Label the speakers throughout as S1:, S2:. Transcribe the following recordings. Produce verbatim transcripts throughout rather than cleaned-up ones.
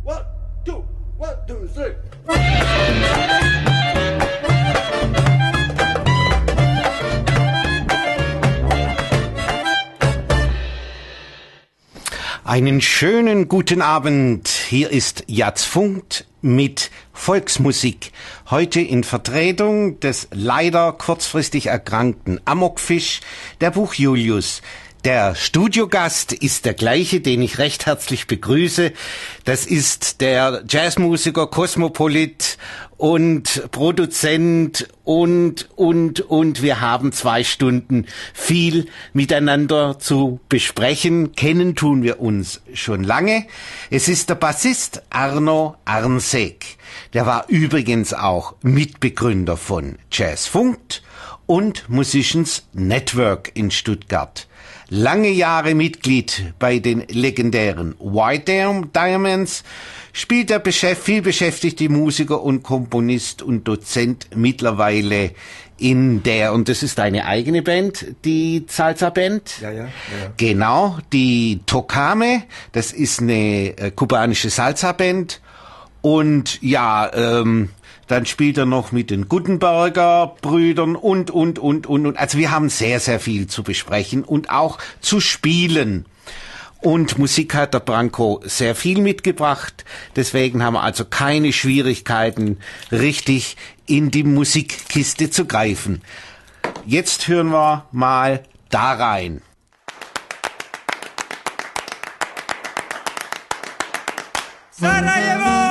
S1: One, two, one, two, three.
S2: Einen schönen guten Abend. Hier ist Jatz Funkt mit Volksmusik. Heute in Vertretung des leider kurzfristig erkrankten Amokfisch, der Buch Julius. Der Studiogast ist der gleiche, den ich recht herzlich begrüße. Das ist der Jazzmusiker, Kosmopolit und Produzent und, und, und wir haben zwei Stunden viel miteinander zu besprechen. Kennen tun wir uns schon lange. Es ist der Bassist Arno Arnsek. Der war übrigens auch Mitbegründer von Jazz Funkt und Musicians Network in Stuttgart. Lange Jahre Mitglied bei den legendären White Diamonds, spielt der beschäft- viel beschäftigte Musiker und Komponist und Dozent mittlerweile in der, und das ist eine eigene Band, die Salsa-Band.
S1: Ja, ja, ja.
S2: Genau, die Tocame, das ist eine äh, kubanische Salsa-Band. Und ja, ähm, dann spielt er noch mit den Guttenberger Brüdern und, und, und, und, und. Also wir haben sehr, sehr viel zu besprechen und auch zu spielen. Und Musik hat der Branko sehr viel mitgebracht. Deswegen haben wir also keine Schwierigkeiten, richtig in die Musikkiste zu greifen. Jetzt hören wir mal da rein.
S3: Sarajevo!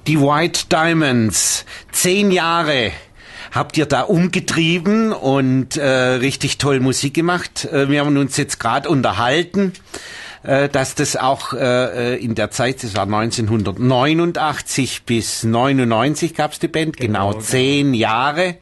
S2: Die White Diamonds, zehn Jahre habt ihr da umgetrieben und äh, richtig toll Musik gemacht. Äh, wir haben uns jetzt gerade unterhalten, äh, dass das auch äh, in der Zeit, das war neunzehnhundertneunundachtzig bis neunundneunzig gab's die Band, genau, genau zehn Jahre.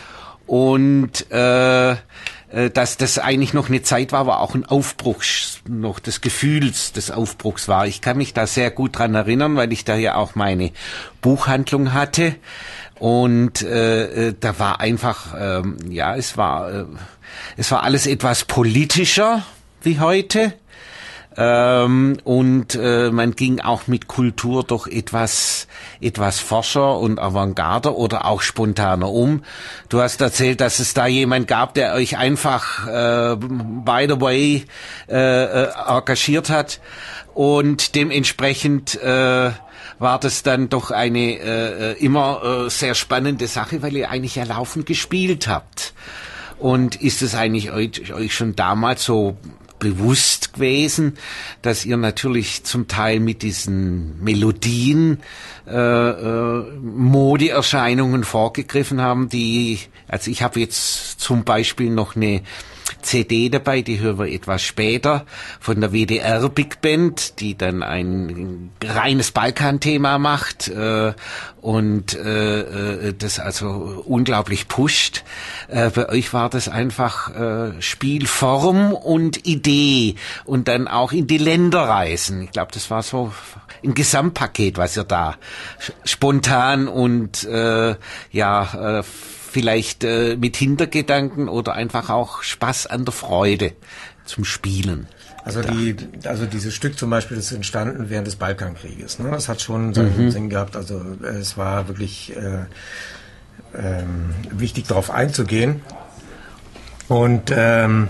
S2: Und äh, dass das eigentlich noch eine Zeit war, war auch ein Aufbruch, noch des Gefühls des Aufbruchs war. Ich kann mich da sehr gut dran erinnern, weil ich da ja auch meine Buchhandlung hatte. Und äh, da war einfach, äh, ja, es war, äh, es war alles etwas politischer wie heute. Ähm, und äh, man ging auch mit Kultur doch etwas etwas forscher und avantgarder oder auch spontaner um. Du hast erzählt, dass es da jemand gab, der euch einfach äh, by the way äh, äh, engagiert hat und dementsprechend äh, war das dann doch eine äh, immer äh, sehr spannende Sache, weil ihr eigentlich ja laufend gespielt habt. Und ist es eigentlich euch, euch schon damals so bewusst gewesen, dass ihr natürlich zum Teil mit diesen Melodien äh, äh, Modeerscheinungen vorgegriffen haben, die, also ich habe jetzt zum Beispiel noch eine C D dabei, die hören wir etwas später, von der W D R Big Band, die dann ein reines Balkan-Thema macht äh, und äh, äh, das also unglaublich pusht. Äh, bei euch war das einfach äh, Spielform und Idee und dann auch in die Länder reisen. Ich glaube, das war so ein Gesamtpaket, was ihr da spontan und äh, ja äh, vielleicht äh, mit Hintergedanken oder einfach auch Spaß an der Freude zum Spielen.
S3: Also die, also dieses Stück zum Beispiel, das ist entstanden während des Balkankrieges. Ne? Das hat schon seinen mhm. Sinn gehabt. Also es war wirklich äh, ähm, wichtig, darauf einzugehen. Und ähm,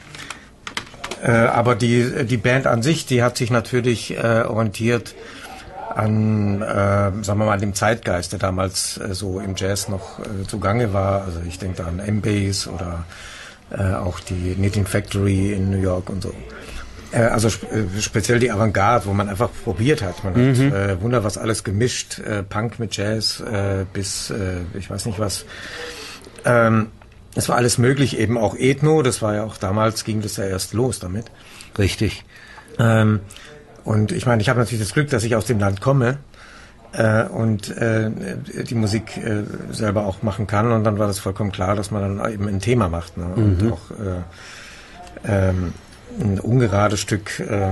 S3: äh, aber die die Band an sich, die hat sich natürlich äh, orientiert an, äh, sagen wir mal, dem Zeitgeist, der damals äh, so im Jazz noch äh, zugange war. Also ich denke da an M-Bass oder äh, auch die Knitting Factory in New York und so. Äh, also sp- äh, speziell die Avantgarde, wo man einfach probiert hat. Man mhm. hat äh, Wunder was alles gemischt, äh, Punk mit Jazz äh, bis, äh, ich weiß nicht was. Ähm, es war alles möglich, eben auch Ethno, das war ja auch damals, ging das ja erst los damit.
S2: Richtig.
S3: Ähm, Und ich meine, ich habe natürlich das Glück, dass ich aus dem Land komme äh, und äh, die Musik äh, selber auch machen kann. Und dann war das vollkommen klar, dass man dann eben ein Thema macht. Ne? Und mhm. auch äh, ähm, ein ungerades Stück äh,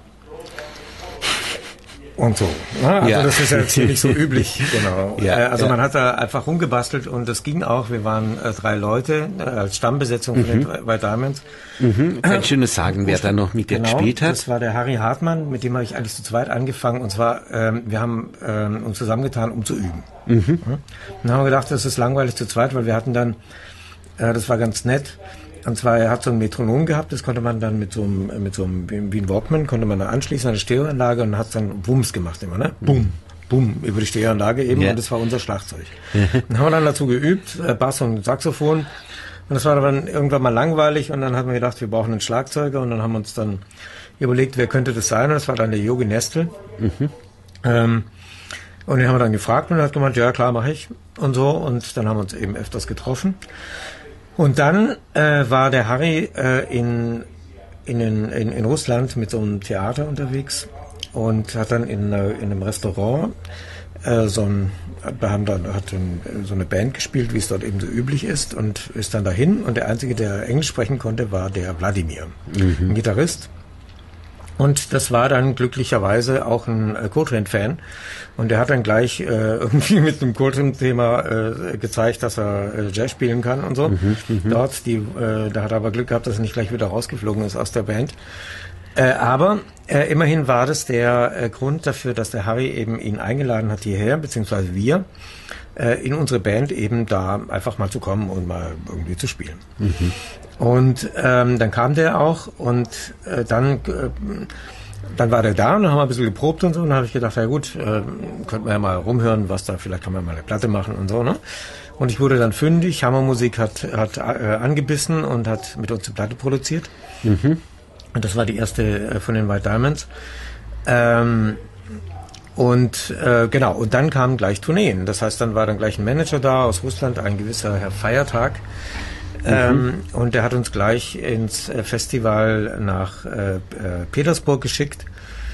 S3: und so. Ne? Also ja. Das ist ja jetzt nicht so üblich. Genau. Ja, äh, also ja. man hat da einfach rumgebastelt und das ging auch. Wir waren äh, drei Leute äh, als Stammbesetzung mhm. von den White Diamonds.
S2: Mhm. Kannst du nur sagen, wer da noch mit dir
S3: genau,
S2: gespielt hat?
S3: Das war der Harry Hartmann, mit dem habe ich eigentlich zu zweit angefangen. Und zwar, ähm, wir haben ähm, uns zusammengetan, um zu üben. Mhm. Ja? Dann haben wir gedacht, das ist langweilig zu zweit, weil wir hatten dann, äh, das war ganz nett, und zwar, er hat so ein Metronom gehabt, das konnte man dann mit so einem, mit so einem, wie ein Walkman, konnte man da anschließen an eine Stereoanlage und hat dann Bums gemacht immer, ne? Bum, bum, über die Stereoanlage eben, ja. Und das war unser Schlagzeug. Dann haben wir dann dazu geübt, äh, Bass und Saxophon. Und das war dann irgendwann mal langweilig und dann haben wir gedacht, wir brauchen einen Schlagzeuger und dann haben wir uns dann überlegt, wer könnte das sein? Und das war dann der Yogi Nestel. Mhm. Ähm, und den haben wir dann gefragt und er hat gemeint, ja klar, mache ich und so. Und dann haben wir uns eben öfters getroffen. Und dann äh, war der Harry äh, in, in, in, in Russland mit so einem Theater unterwegs und hat dann in, in einem Restaurant äh, so ein, wir haben dann, hat ein, so eine Band gespielt, wie es dort eben so üblich ist, und ist dann dahin. Und der Einzige, der Englisch sprechen konnte, war der Wladimir, mhm. ein Gitarrist. Und das war dann glücklicherweise auch ein äh, Coltrane-Fan. Und der hat dann gleich äh, irgendwie mit dem Coltrane-Thema äh, gezeigt, dass er äh, Jazz spielen kann und so. Mhm, Dort, die, äh, da hat er aber Glück gehabt, dass er nicht gleich wieder rausgeflogen ist aus der Band. Äh, aber äh, immerhin war das der äh, Grund dafür, dass der Harry eben ihn eingeladen hat hierher, beziehungsweise wir, äh, in unsere Band eben da einfach mal zu kommen und mal irgendwie zu spielen. Mhm. Und ähm, dann kam der auch und äh, dann äh, dann war der da und dann haben wir ein bisschen geprobt und so und dann habe ich gedacht, ja gut, äh, könnten wir ja mal rumhören, was da, vielleicht kann man mal eine Platte machen und so, ne? Und ich wurde dann fündig, Hammermusik hat hat äh, angebissen und hat mit uns eine Platte produziert. Mhm. Und das war die erste äh, von den White Diamonds. Ähm, Und äh, genau, und dann kamen gleich Tourneen. Das heißt, dann war dann gleich ein Manager da aus Russland, ein gewisser Herr Feiertag. Mhm. Ähm, und der hat uns gleich ins äh, Festival nach äh, äh, Petersburg geschickt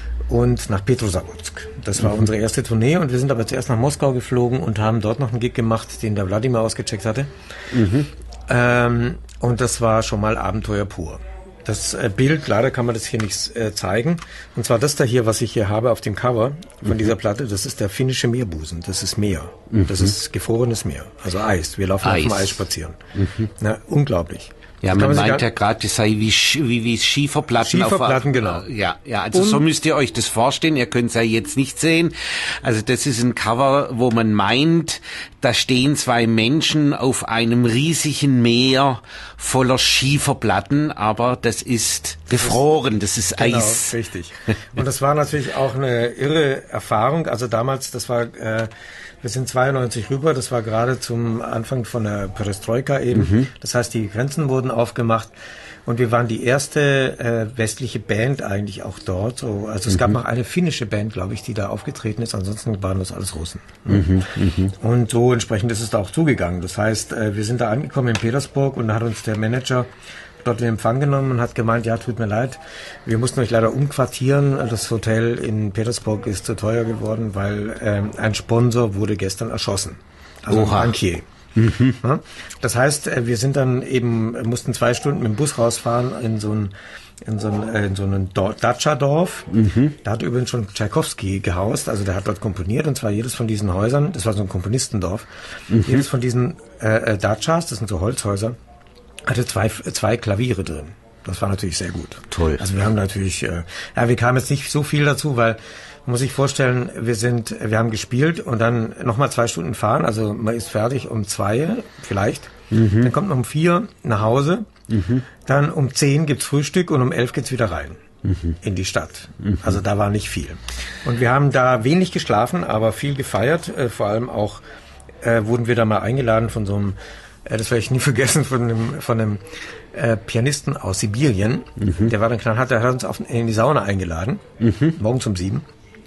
S3: und nach Petrosavodsk. Das war mhm. unsere erste Tournee und wir sind aber zuerst nach Moskau geflogen und haben dort noch einen Gig gemacht, den der Wladimir ausgecheckt hatte. Mhm. Ähm, und das war schon mal Abenteuer pur. Das äh, Bild, leider kann man das hier nicht äh, zeigen. Und zwar das da hier, was ich hier habe auf dem Cover von mhm. dieser Platte, das ist der finnische Meerbusen. Das ist Meer. Mhm. Das ist gefrorenes Meer. Also Eis. Wir laufen Eis. auf dem Eis spazieren. Mhm. Na, unglaublich.
S2: Ja, man, man meint ja gerade, das sei wie, wie, wie Schieferplatten.
S3: Schieferplatten,
S2: auf,
S3: genau.
S2: Ja, ja, also und so müsst ihr euch das vorstellen. Ihr könnt es ja jetzt nicht sehen. Also das ist ein Cover, wo man meint, da stehen zwei Menschen auf einem riesigen Meer voller Schieferplatten, aber das ist gefroren, das ist
S3: genau,
S2: Eis.
S3: Richtig. Und das war natürlich auch eine irre Erfahrung. Also damals, das war... Äh, Wir sind zweiundneunzig rüber, das war gerade zum Anfang von der Perestroika eben. Mhm. Das heißt, die Grenzen wurden aufgemacht und wir waren die erste äh, westliche Band eigentlich auch dort. So, also es mhm. gab noch eine finnische Band, glaube ich, die da aufgetreten ist, ansonsten waren das alles Russen. Mhm. Mhm. Und so entsprechend ist es da auch zugegangen. Das heißt, äh, wir sind da angekommen in Petersburg und da hat uns der Manager dort in Empfang genommen und hat gemeint, ja, tut mir leid, wir mussten euch leider umquartieren. Das Hotel in Petersburg ist zu teuer geworden, weil ähm, ein Sponsor wurde gestern erschossen. Also
S2: Oha.
S3: ein Bankier. Mhm. Ja? Das heißt, wir sind dann eben, mussten zwei Stunden mit dem Bus rausfahren in so ein in so ein, äh, in so ein Dacia-Dorf. Mhm. Da hat übrigens schon Tschaikowski gehaust, also der hat dort komponiert, und zwar jedes von diesen Häusern, das war so ein Komponistendorf, mhm. jedes von diesen äh, Dacias, das sind so Holzhäuser, hatte zwei, zwei Klaviere drin. Das war natürlich sehr gut.
S2: Toll.
S3: Also wir haben natürlich, äh, ja, wir kamen jetzt nicht so viel dazu, weil man muss sich vorstellen, wir sind, wir haben gespielt und dann nochmal zwei Stunden fahren, also man ist fertig um zwei, vielleicht. Mhm. Dann kommt man um vier nach Hause, mhm. dann um zehn gibt's Frühstück und um elf geht's wieder rein. Mhm. In die Stadt. Mhm. Also da war nicht viel. Und wir haben da wenig geschlafen, aber viel gefeiert, äh, vor allem auch äh, wurden wir da mal eingeladen von so einem, das werde ich nie vergessen, von einem, von einem äh, Pianisten aus Sibirien. Mhm. Der war dann knallhart, der hat uns auf, in die Sauna eingeladen, mhm. morgens um sieben.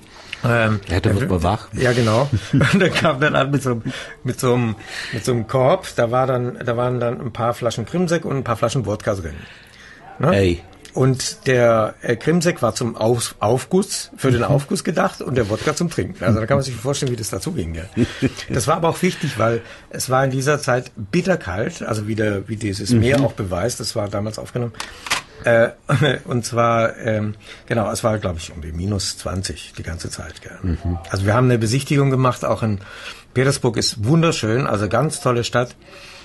S3: Ähm,
S2: ja, da wird man wach.
S3: Ja, genau. Und der kam dann an mit so, mit so einem, mit so einem Korb. Da war dann, da waren dann ein paar Flaschen Krimsek und ein paar Flaschen Wodka drin. Ne?
S2: Hey.
S3: Und der äh, Krimsek war zum Auf, Aufguss, für den Aufguss gedacht, und der Wodka zum Trinken. Also da kann man sich vorstellen, wie das dazu ging. Ja. Das war aber auch wichtig, weil es war in dieser Zeit bitterkalt, also wie, der, wie dieses Meer mhm. auch beweist, das war damals aufgenommen. Äh, und zwar, ähm, genau, es war, glaube ich, um die minus zwanzig die ganze Zeit. Gell. Mhm. Also wir haben eine Besichtigung gemacht, auch in Petersburg ist wunderschön, also ganz tolle Stadt.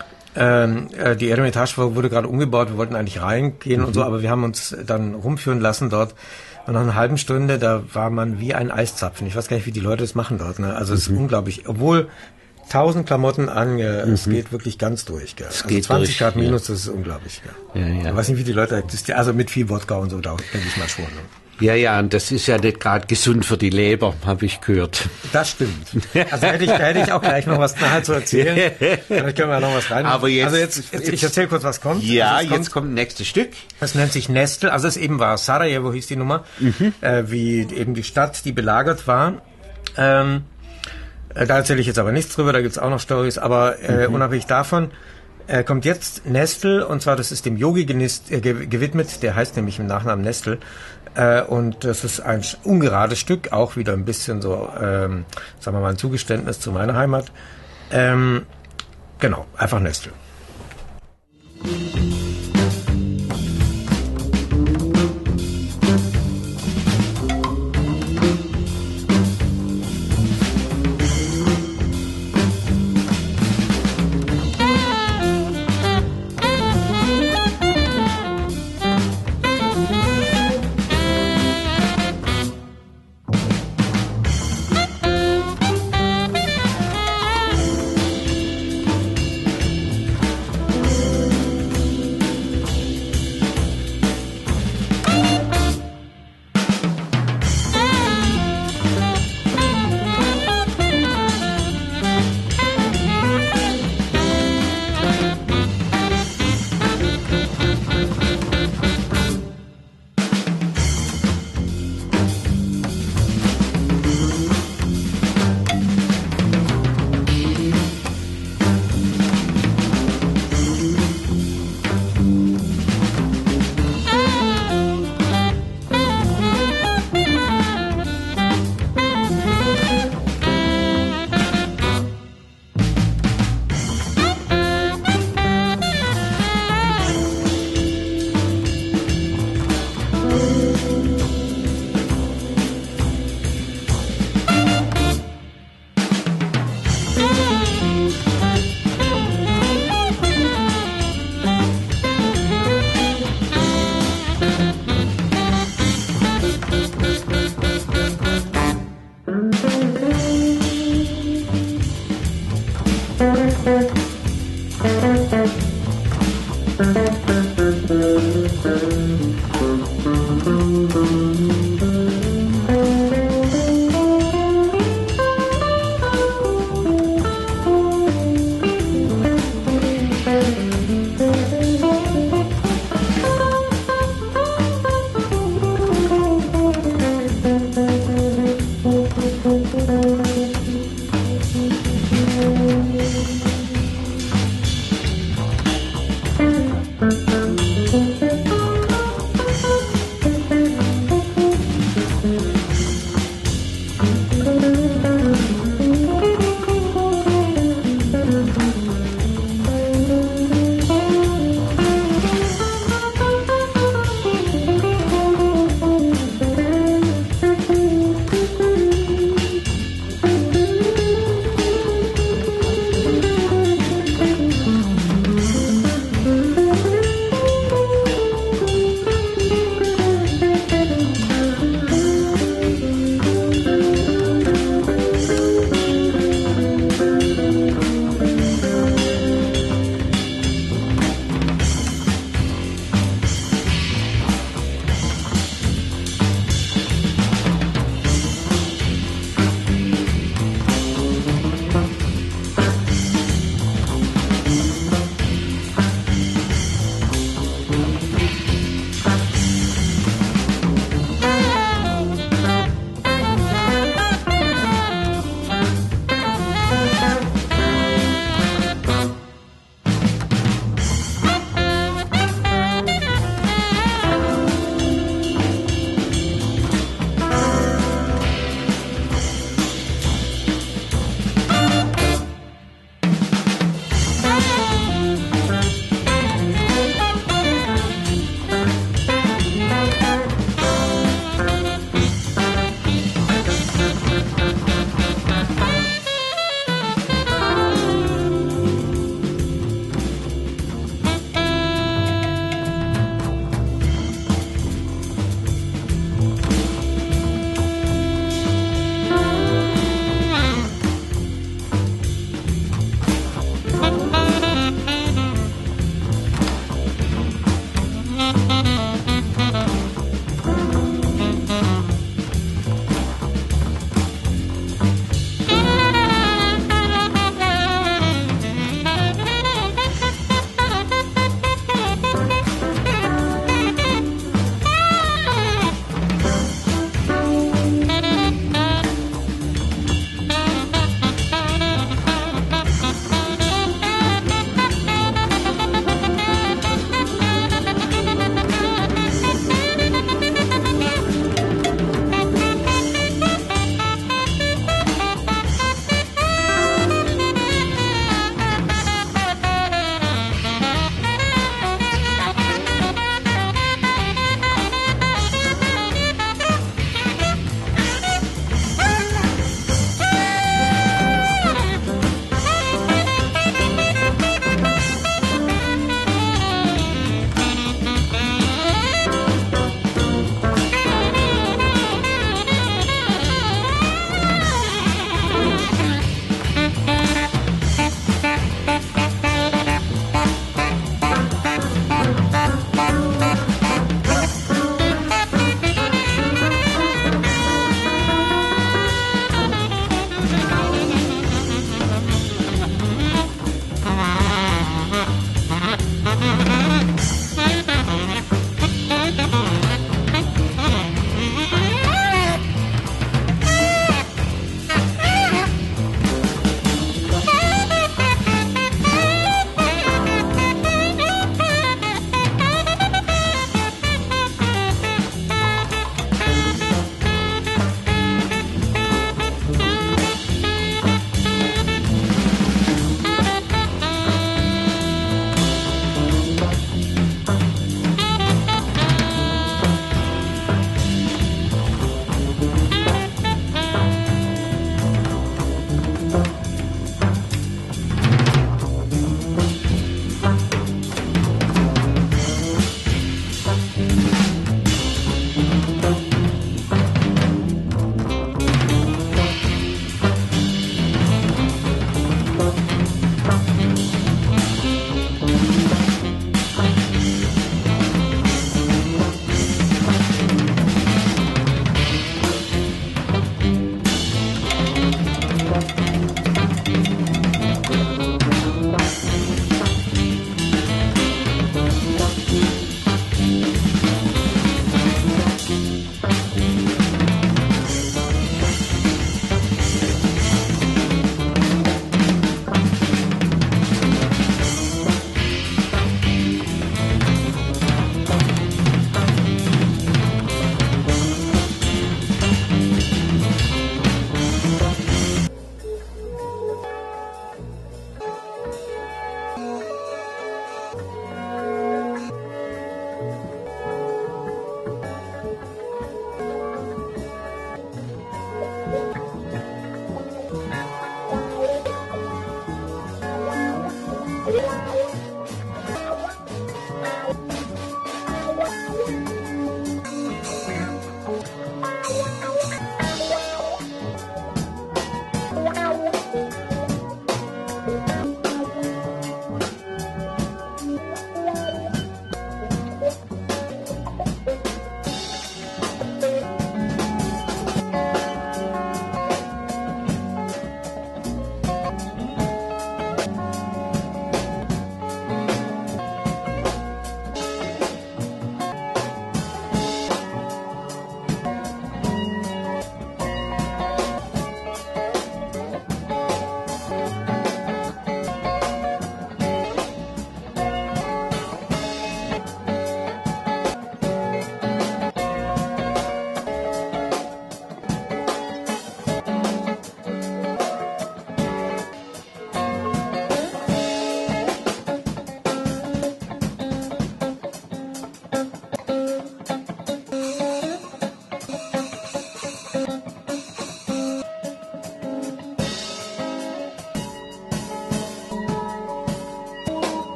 S3: Ähm, äh, die Eremitage wurde gerade umgebaut, wir wollten eigentlich reingehen mhm. und so, aber wir haben uns dann rumführen lassen dort. Und nach einer halben Stunde, da war man wie ein Eiszapfen. Ich weiß gar nicht, wie die Leute das machen dort. Ne? Also mhm. es ist unglaublich. Obwohl tausend Klamotten an, ja, mhm. es geht wirklich ganz durch. Gell?
S2: Es
S3: also
S2: geht
S3: zwanzig
S2: durch,
S3: Grad minus,
S2: ja.
S3: Das ist unglaublich. Gell? Ja, ja. Ich weiß nicht, wie die Leute existieren. Also mit viel Wodka und so, da denke ich mal schon. Ne?
S2: Ja, ja, und das ist ja nicht gerade gesund für die Leber, habe ich gehört.
S3: Das stimmt. Also hätte ich, da hätte ich auch gleich noch was nachher zu erzählen. Vielleicht können wir noch was rein.
S2: Aber jetzt,
S3: also jetzt, jetzt ich erzähle kurz, was kommt.
S2: Ja,
S3: also
S2: jetzt kommt, kommt ein nächstes Stück.
S3: Das nennt sich Nestel. Also es eben war Sarajevo, hieß die Nummer, mhm. äh, wie eben die Stadt, die belagert war. Ähm, äh, da erzähle ich jetzt aber nichts drüber, da gibt's auch noch Storys. Aber äh, mhm. unabhängig davon äh, kommt jetzt Nestel, und zwar das ist dem Yogi genist, äh, gewidmet, der heißt nämlich im Nachnamen Nestel. Äh, und das ist ein ungerades Stück, auch wieder ein bisschen so, ähm, sagen wir mal, ein Zugeständnis zu meiner Heimat. Ähm, genau, einfach Nestel.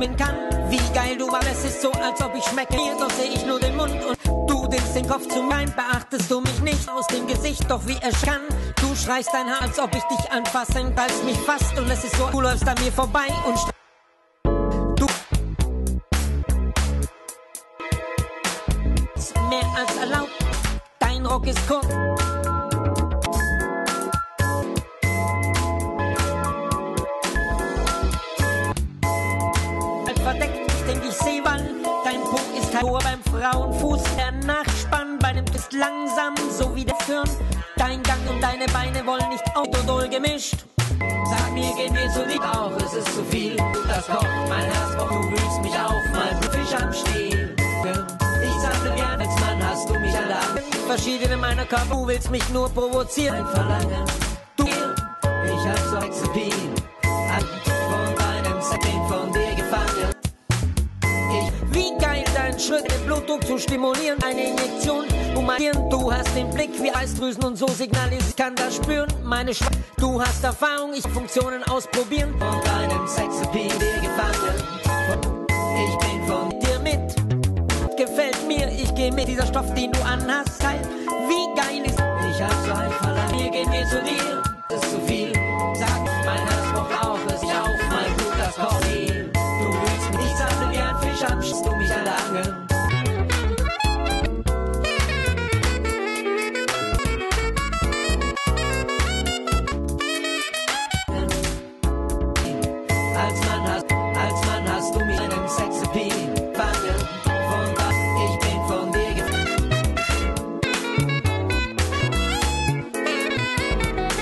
S4: schwingen kann. Wie geil du warst, es ist so, als ob ich schmecke. Hier doch seh ich nur den Mund und du denkst den Kopf zu mein. Beachtest du mich nicht aus dem Gesicht, doch wie es kann. Du schreist dein Haar, als ob ich dich anfassen, ballst mich fast und es ist so, du läufst an mir vorbei und du ist mehr als erlaubt. Dein Rock ist kurz. Verdeckt, ich denk, ich seh wann. Dein Po ist halt hoch beim Frauenfuß. Der Nachspann bei dem ist langsam, so wie der Firn. Dein Gang und deine Beine wollen nicht autodol gemischt. Sag mir, gehen wir zu lieb auch, es ist zu viel. Das kocht mein Herz, doch du wühlst mich auf, mein Fisch am Stiel. Ich sagte gern, als Mann hast du mich allein. Verschiedene meiner Körper, du willst mich nur provozieren. Ein Verlangen, du, ich hab so Exapin. Von deinem Setting, von dir gefangen. Wie geil dein Schritt, den Blutdruck zu stimulieren, eine Injektion, um mein Hirn, du hast den Blick wie Eisdrüsen und so signalisiert, ich kann das spüren, meine Schwach, du hast Erfahrung, ich Funktionen ausprobieren, von deinem Sexappeal dir gefangen, ich bin von dir mit, gefällt mir, ich geh mit, dieser Stoff, den du anhast, halt, wie geil ist, ich hab so ein Verlangen, hier gehen wir zu dir, das ist zu viel, sag, mein Herz braucht auch, es ich auf, mein Blut, das kocht viel. Du willst mich nicht sammeln wie ein Fisch, amschst du mich erlangen. Als Mann hast, als Mann hast du mich einem Sexappeal fangen. Von was ich bin von dir gefangen.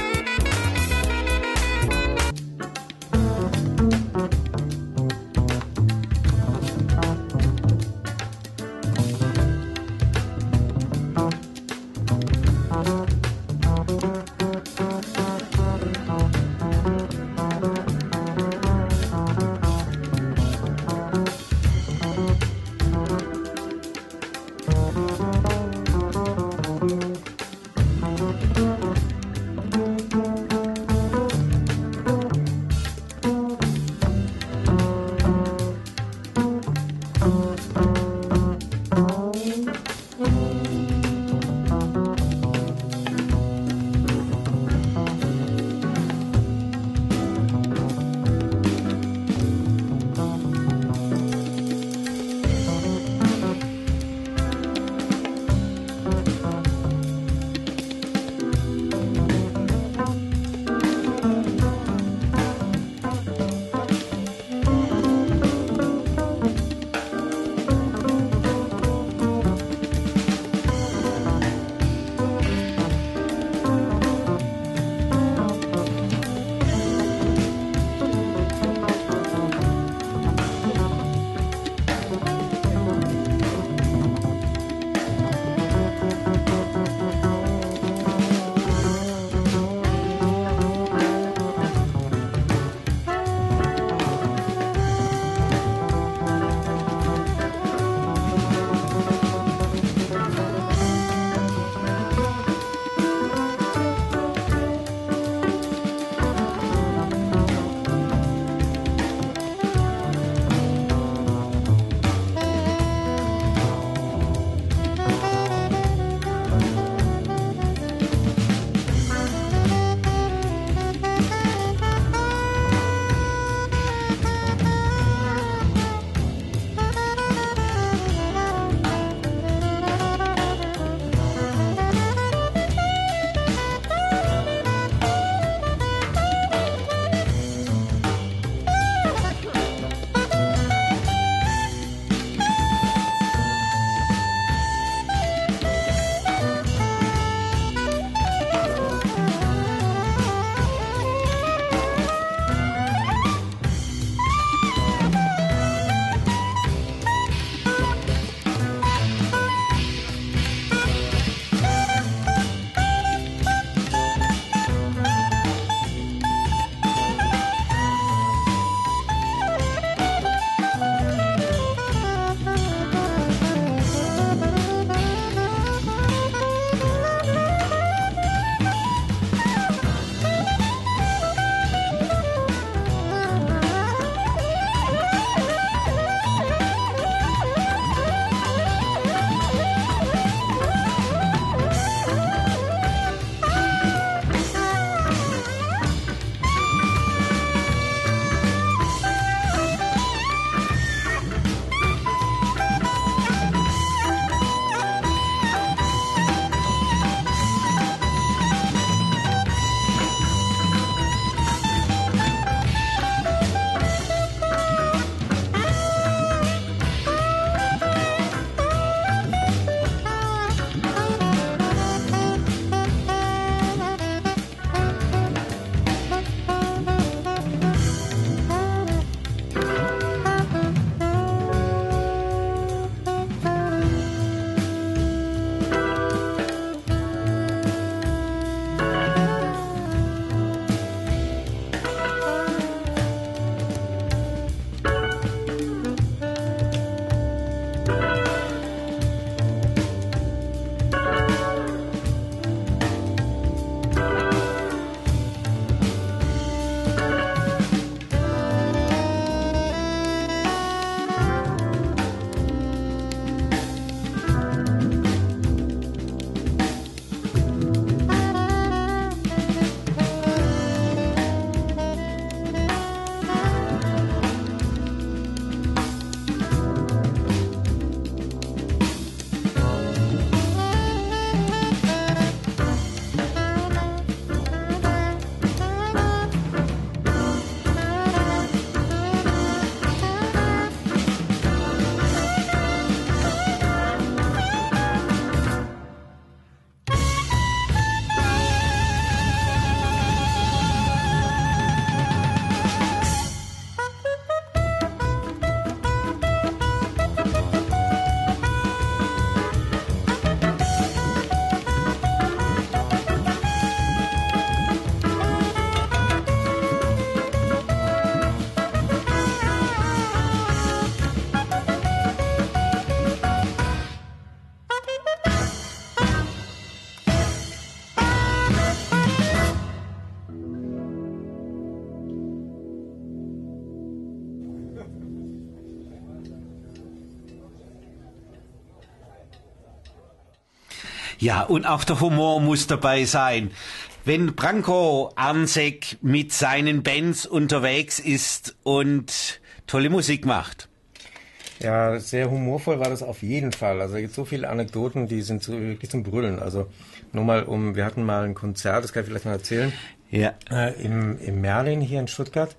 S2: Ja, und auch der Humor muss dabei sein. Wenn Branko Arnsek mit seinen Bands unterwegs ist und tolle Musik macht.
S3: Ja, sehr humorvoll war das auf jeden Fall. Also es gibt so viele Anekdoten, die sind so wirklich zum Brüllen. Also nur mal um, wir hatten mal ein Konzert, das kann ich vielleicht mal erzählen,
S2: Ja.
S3: äh, im, im Merlin hier in Stuttgart.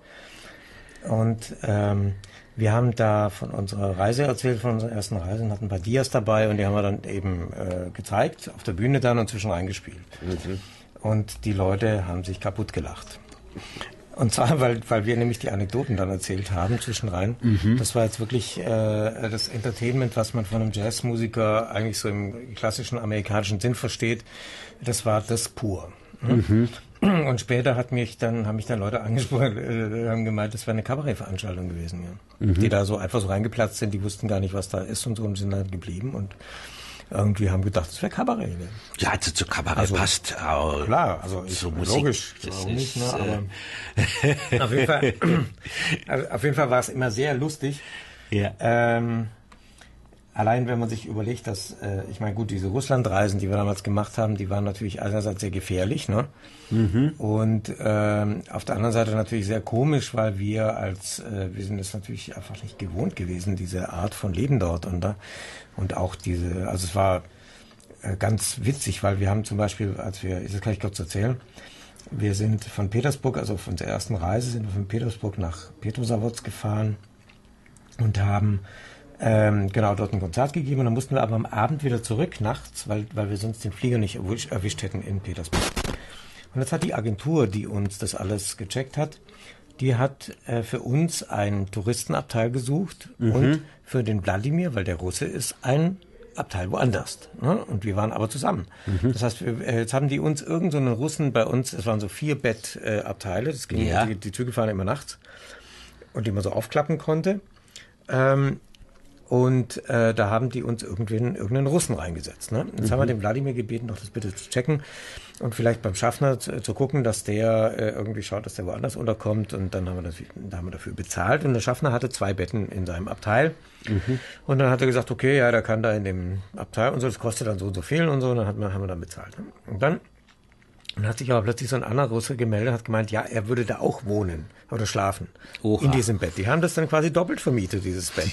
S3: Und ähm, wir haben da von unserer Reise erzählt, von unserer ersten Reise, und hatten ein paar Dias dabei und die haben wir dann eben äh, gezeigt, auf der Bühne dann und zwischen reingespielt. Mhm. Und die Leute haben sich kaputt gelacht. Und zwar, weil, weil wir nämlich die Anekdoten dann erzählt haben zwischenrein. Mhm. Das war jetzt wirklich äh, das Entertainment, was man von einem Jazzmusiker eigentlich so im klassischen amerikanischen Sinn versteht. Das war das pur. Mhm. Und später hat mich dann, haben mich dann Leute angesprochen, äh, haben gemeint, das wäre eine Kabarettveranstaltung gewesen, ja. Mhm. Die da so einfach so reingeplatzt sind, die wussten gar nicht, was da ist und so und sind dann geblieben und irgendwie haben gedacht, das wäre Kabarett. Ne?
S2: Ja, also zu Kabarett
S3: also,
S2: passt auch.
S3: Klar, also so Musik, logisch,
S2: das
S3: auch
S2: ist,
S3: nicht, ne, aber auf jeden Fall, also auf jeden Fall war es immer sehr lustig.
S2: Ja.
S3: Ähm, allein wenn man sich überlegt, dass, äh, ich meine, gut, diese Russlandreisen, die wir damals gemacht haben, die waren natürlich einerseits sehr gefährlich, ne? Mhm. Und ähm, auf der anderen Seite natürlich sehr komisch, weil wir als, äh, wir sind es natürlich einfach nicht gewohnt gewesen, diese Art von Leben dort und da und auch diese, also es war äh, ganz witzig, weil wir haben zum Beispiel, als wir, das kann ich kurz erzählen, wir sind von Petersburg, also von der ersten Reise sind wir von Petersburg nach Petrozavodsk gefahren und haben Ähm, genau, dort ein Konzert gegeben und dann mussten wir aber am Abend wieder zurück, nachts, weil, weil wir sonst den Flieger nicht erwisch, erwischt hätten in Petersburg. Und jetzt hat die Agentur, die uns das alles gecheckt hat, die hat äh, für uns einen Touristenabteil gesucht mhm. und für den Wladimir, weil der Russe ist, ein Abteil woanders. Ne? Und wir waren aber zusammen. Mhm. Das heißt, wir, äh, jetzt haben die uns irgend so einen Russen bei uns, es waren so vier Bettabteile, äh, das ging,
S2: ja.
S3: die, die Züge fahren immer nachts und die man so aufklappen konnte. Ähm, Und äh, da haben die uns irgendwen, irgendeinen Russen reingesetzt. Ne? Jetzt mhm. haben wir den Wladimir gebeten, doch das bitte zu checken und vielleicht beim Schaffner zu, zu gucken, dass der äh, irgendwie schaut, dass der woanders unterkommt. Und dann haben wir, das, da haben wir dafür bezahlt. Und der Schaffner hatte zwei Betten in seinem Abteil. Mhm. Und dann hat er gesagt, okay, ja, der kann da in dem Abteil und so, das kostet dann so und so viel und so. Und dann hat man, haben wir dann bezahlt. Ne? Und dann Und hat sich aber plötzlich so ein anderer Russe gemeldet, hat gemeint, ja, er würde da auch wohnen oder schlafen. Oha. In diesem Bett. Die haben das dann quasi doppelt vermietet, dieses Bett.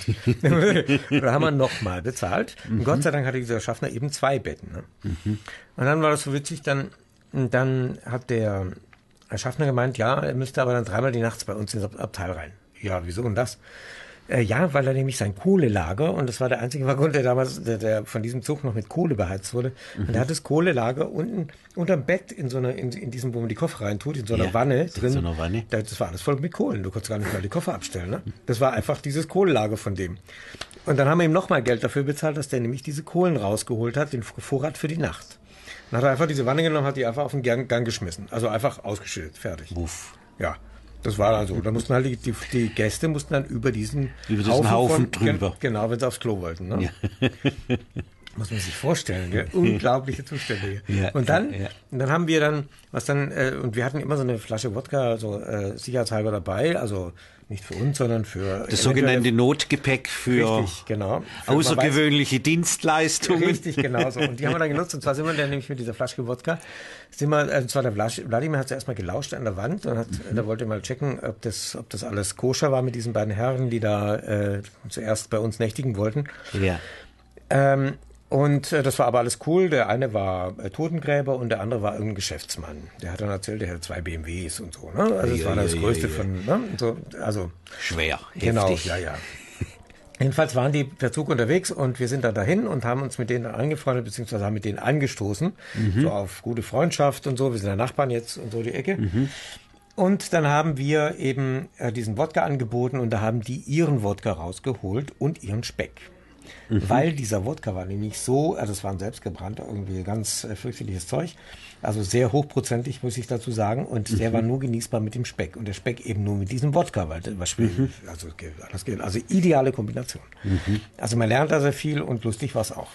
S3: Da haben wir nochmal bezahlt. Mhm. Und Gott sei Dank hatte dieser Schaffner eben zwei Betten. Ne? Mhm. Und dann war das so witzig, dann, dann hat der Schaffner gemeint, ja, er müsste aber dann dreimal die Nacht bei uns ins Abteil rein. Ja, wieso denn das? Äh, ja, weil er nämlich sein Kohlelager, und das war der einzige Waggon, der damals, der, der von diesem Zug noch mit Kohle beheizt wurde, mhm. und er hat das Kohlelager unten unterm Bett in so einer, in, in diesem, wo man die Koffer reintut, in so einer ja, Wanne drin. So einer Wanne. Das war alles voll mit Kohlen. Du konntest gar nicht mal die Koffer abstellen, ne? Das war einfach dieses Kohlelager von dem. Und dann haben wir ihm nochmal Geld dafür bezahlt, dass der nämlich diese Kohlen rausgeholt hat, den Vorrat für die Nacht. Dann hat er einfach diese Wanne genommen, hat die einfach auf den Gang, Gang geschmissen. Also einfach ausgeschüttet, fertig. Uff. Ja. Das war dann so. Da mussten halt die, die, die Gäste mussten dann über diesen,
S2: über diesen Haufen, Haufen von, drüber.
S3: Genau, wenn sie aufs Klo wollten. Ne? Ja. Muss man sich vorstellen. Gell? Unglaubliche Zustände. Ja, und dann, ja. und dann haben wir dann, was dann, äh, und wir hatten immer so eine Flasche Wodka, so äh, sicherheitshalber dabei, also nicht für uns, sondern für
S2: das sogenannte Notgepäck für
S3: richtig, genau, für
S2: außergewöhnliche weiß, Dienstleistungen.
S3: Richtig, genau so. Und die haben wir dann genutzt. Und zwar sind wir dann nämlich mit dieser Flasche Wodka, sind wir, also zwar der Wladimir hat zuerst mal gelauscht an der Wand und hat, mhm. da wollte mal checken, ob das, ob das alles koscher war mit diesen beiden Herren, die da äh, zuerst bei uns nächtigen wollten.
S2: Ja.
S3: Ähm, Und äh, das war aber alles cool. Der eine war äh, Totengräber und der andere war irgendein Geschäftsmann. Der hat dann erzählt, der hatte zwei B M Ws und so. Ne? Also das ja, war das ja, Größte ja, ja. von... Ne? So, also
S2: schwer,
S3: genau,
S2: heftig.
S3: ja, ja. Jedenfalls waren die per Zug unterwegs und wir sind dann dahin und haben uns mit denen angefreundet, beziehungsweise haben mit denen angestoßen. Mhm. So auf gute Freundschaft und so. Wir sind ja Nachbarn jetzt und so die Ecke. Mhm. Und dann haben wir eben äh, diesen Wodka angeboten und da haben die ihren Wodka rausgeholt und ihren Speck. Mhm. Weil dieser Wodka war nämlich so, also es war ein selbstgebrannter, irgendwie ganz äh, fürchterliches Zeug, also sehr hochprozentig, muss ich dazu sagen, und mhm. der war nur genießbar mit dem Speck und der Speck eben nur mit diesem Wodka, weil was mhm. also anders geht, also ideale Kombination. Mhm. Also man lernt da sehr viel und lustig war es auch.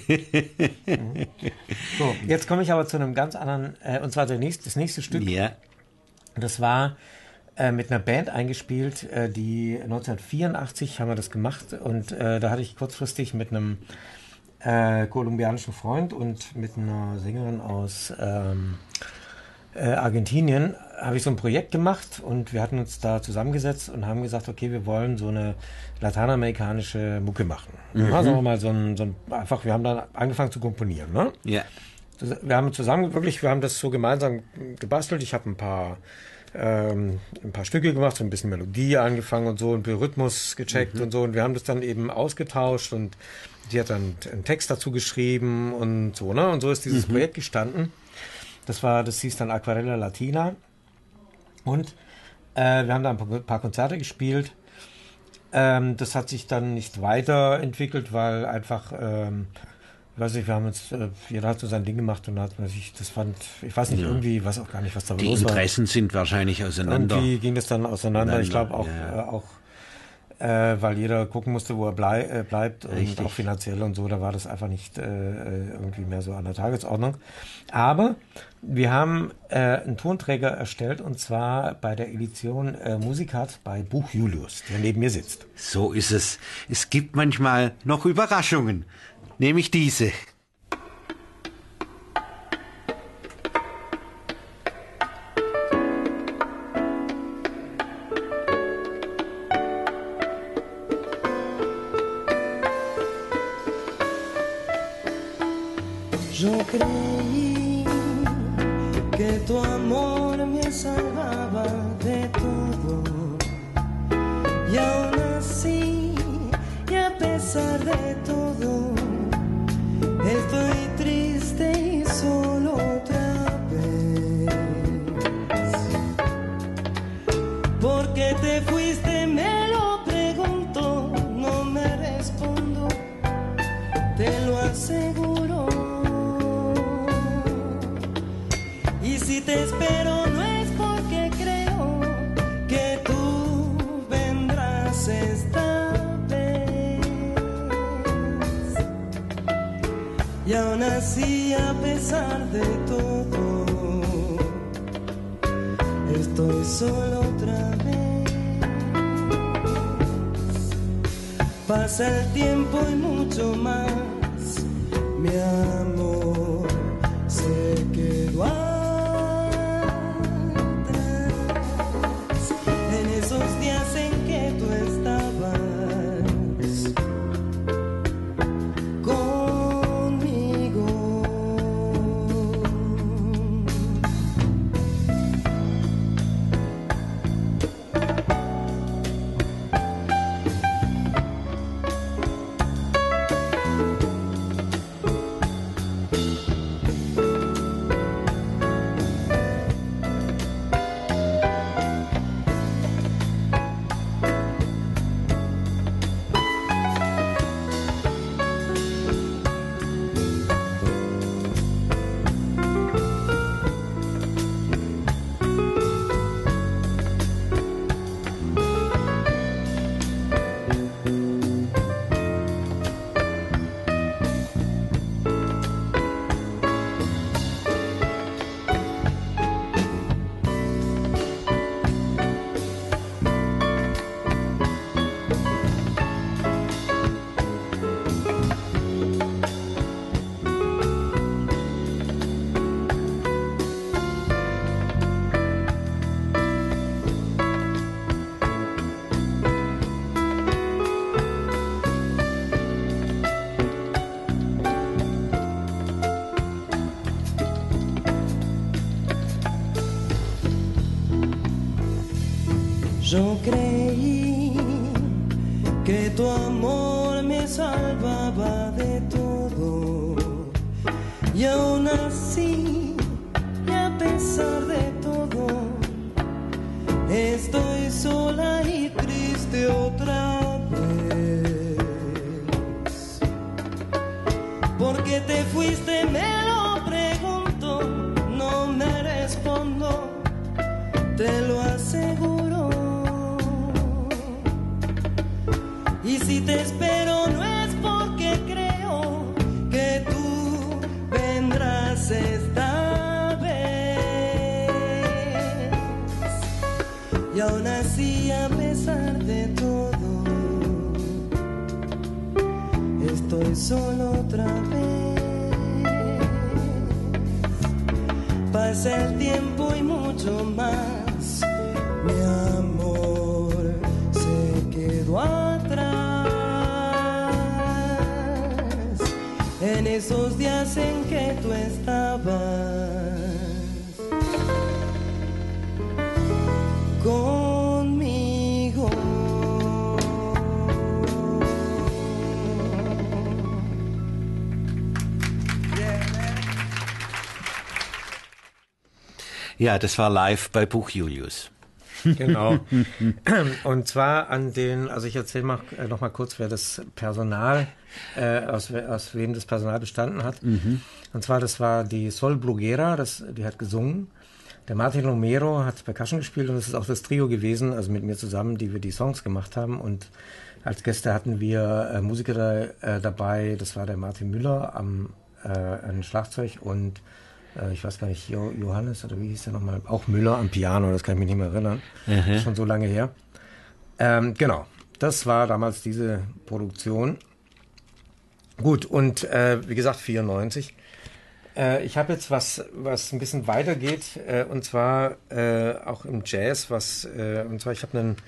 S3: mhm. So, jetzt komme ich aber zu einem ganz anderen, äh, und zwar der nächste, das nächste Stück.
S2: Ja.
S3: Das war äh, mit einer Band eingespielt, äh, die neunzehnhundertvierundachtzig haben wir das gemacht und äh, da hatte ich kurzfristig mit einem äh, kolumbianischen Freund und mit einer Sängerin aus ähm, äh, Argentinien habe ich so ein Projekt gemacht und wir hatten uns da zusammengesetzt und haben gesagt, okay, wir wollen so eine lateinamerikanische Mucke machen. Mhm. Ja, sagen wir mal so ein, so ein, einfach, wir haben dann angefangen zu komponieren, ne?
S2: Ja.
S3: Wir haben zusammen wirklich, wir haben das so gemeinsam gebastelt. Ich habe ein paar ähm, ein paar Stücke gemacht, so ein bisschen Melodie angefangen und so und Rhythmus gecheckt mhm. und so und wir haben das dann eben ausgetauscht und die hat dann einen Text dazu geschrieben und so, ne? Und so ist dieses mhm. Projekt gestanden. Das war, das hieß dann Aquarella Latina und äh, wir haben da ein paar, paar Konzerte gespielt. Ähm, das hat sich dann nicht weiterentwickelt, weil einfach ähm, ich weiß nicht, wir haben jetzt, äh, jeder hat so sein Ding gemacht und hat man sich, das fand, ich weiß nicht, ja. irgendwie, weiß auch gar nicht, was da los war.
S2: Die Interessen sind wahrscheinlich auseinander.
S3: Irgendwie ging das dann auseinander. Ich glaube auch, ja. äh, auch äh, weil jeder gucken musste, wo er blei äh, bleibt
S2: Richtig.
S3: Und auch finanziell und so, da war das einfach nicht äh, irgendwie mehr so an der Tagesordnung. Aber wir haben äh, einen Tonträger erstellt und zwar bei der Edition äh, Musicat bei Buch Julius, der neben mir sitzt.
S2: So ist es. Es gibt manchmal noch Überraschungen. Nämlich diese.
S5: Yo creí que tu amor me salvaba de todo y aún así y a pesar de todo estoy triste y solo otra vez. ¿Por qué te fuiste? Me lo pregunto, no me respondo, te lo aseguro. Y si te espero no es porque creo que tú vendrás esta vez. Y aún así, a pesar de todo, estoy solo otra vez. Pasa el tiempo y mucho más, mi amor se quedó atrás. En esos días en que tú estabas yo creí que tu amor me salvaba de todo y aún así y a pesar de todo estoy sola y triste otra vez. ¿Por qué te fuiste? Me lo pregunto, no me respondo, te lo aseguro. Y si te espero no es porque creo que tú vendrás esta vez. Y aún así, a pesar de todo, estoy solo otra vez. pasa el tiempo y mucho más. Mi amor se quedó atrás en esos días en que tú estabas conmigo.
S2: Ja, das war live bei Buch Julius.
S3: Genau. Und zwar an den, also ich erzähle mal, äh, noch mal kurz, wer das Personal, äh, aus, aus wem das Personal bestanden hat. Mhm. Und zwar, das war die Sol Bruguera, das, die hat gesungen. Der Martin Romero hat Percussion gespielt und es ist auch das Trio gewesen, also mit mir zusammen, die wir die Songs gemacht haben. Und als Gäste hatten wir äh, Musiker da, äh, dabei, das war der Martin Müller am äh, am Schlagzeug und ich weiß gar nicht, jo- Johannes oder wie hieß der nochmal? Auch Müller am Piano, das kann ich mich nicht mehr erinnern. Mhm. Schon so lange her. Ähm, genau, das war damals diese Produktion. Gut, und äh, wie gesagt, vierundneunzig. Äh, ich habe jetzt was, was ein bisschen weitergeht, äh, und zwar äh, auch im Jazz, was, äh, und zwar ich habe einen,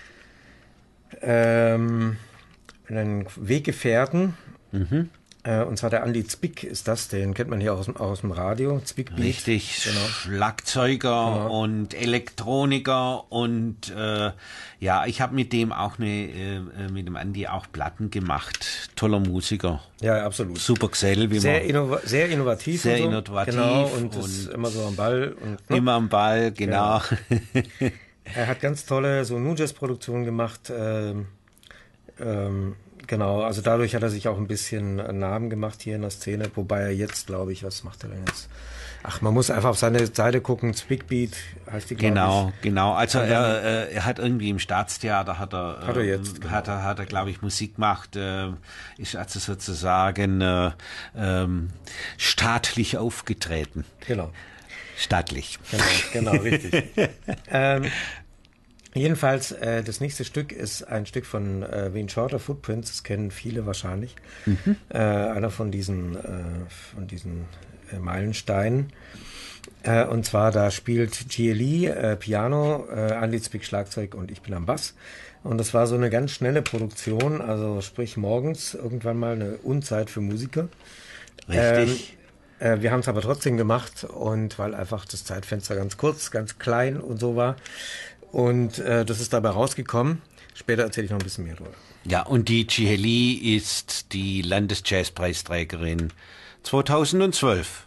S3: ähm, einen Weggefährten, mhm. Und zwar der Andi Zwick ist das, den kennt man hier aus, aus dem Radio. Zwick Beat.
S2: Richtig, genau. Schlagzeuger genau. Und Elektroniker und äh, ja, ich habe mit dem auch eine, äh, mit dem Andi auch Platten gemacht. Toller Musiker.
S3: Ja, absolut.
S2: Super Gesell, wie
S3: sehr
S2: man.
S3: Innova- sehr innovativ.
S2: Sehr
S3: und so.
S2: innovativ.
S3: Genau, und, und
S2: ist
S3: immer so am Ball. Und, ne?
S2: Immer am Ball, genau.
S3: genau. Er hat ganz tolle so New Jazz Produktionen gemacht. Ähm, ähm, Genau, also dadurch hat er sich auch ein bisschen einen Namen gemacht hier in der Szene, wobei er jetzt, glaube ich, was macht er denn jetzt? Ach, man muss einfach auf seine Seite gucken, Zwickbeat heißt die, glaube
S2: Genau,
S3: ich.
S2: genau. Also er, er hat irgendwie im Staatstheater hat er,
S3: hat er jetzt,
S2: genau. hat er, hat er, glaube ich, Musik gemacht, äh, ist also sozusagen äh, ähm, staatlich aufgetreten.
S3: Genau.
S2: Staatlich.
S3: Genau, genau, richtig. ähm, Jedenfalls, äh, das nächste Stück ist ein Stück von äh, Wayne Shorter, Footprints, das kennen viele wahrscheinlich. Mhm. Äh, einer von diesen, äh, von diesen äh, Meilensteinen. Äh, und zwar, da spielt G L E äh, Piano, äh, Andy Zwick Schlagzeug und ich bin am Bass. Und das war so eine ganz schnelle Produktion, also sprich morgens irgendwann mal eine Unzeit für Musiker.
S2: Richtig.
S3: Ähm, äh, wir haben es aber trotzdem gemacht und weil einfach das Zeitfenster ganz kurz, ganz klein und so war. Und äh, das ist dabei rausgekommen. Später erzähle ich noch ein bisschen mehr drüber.
S2: Ja, und die G L E ist die Landesjazzpreisträgerin zweitausendzwölf.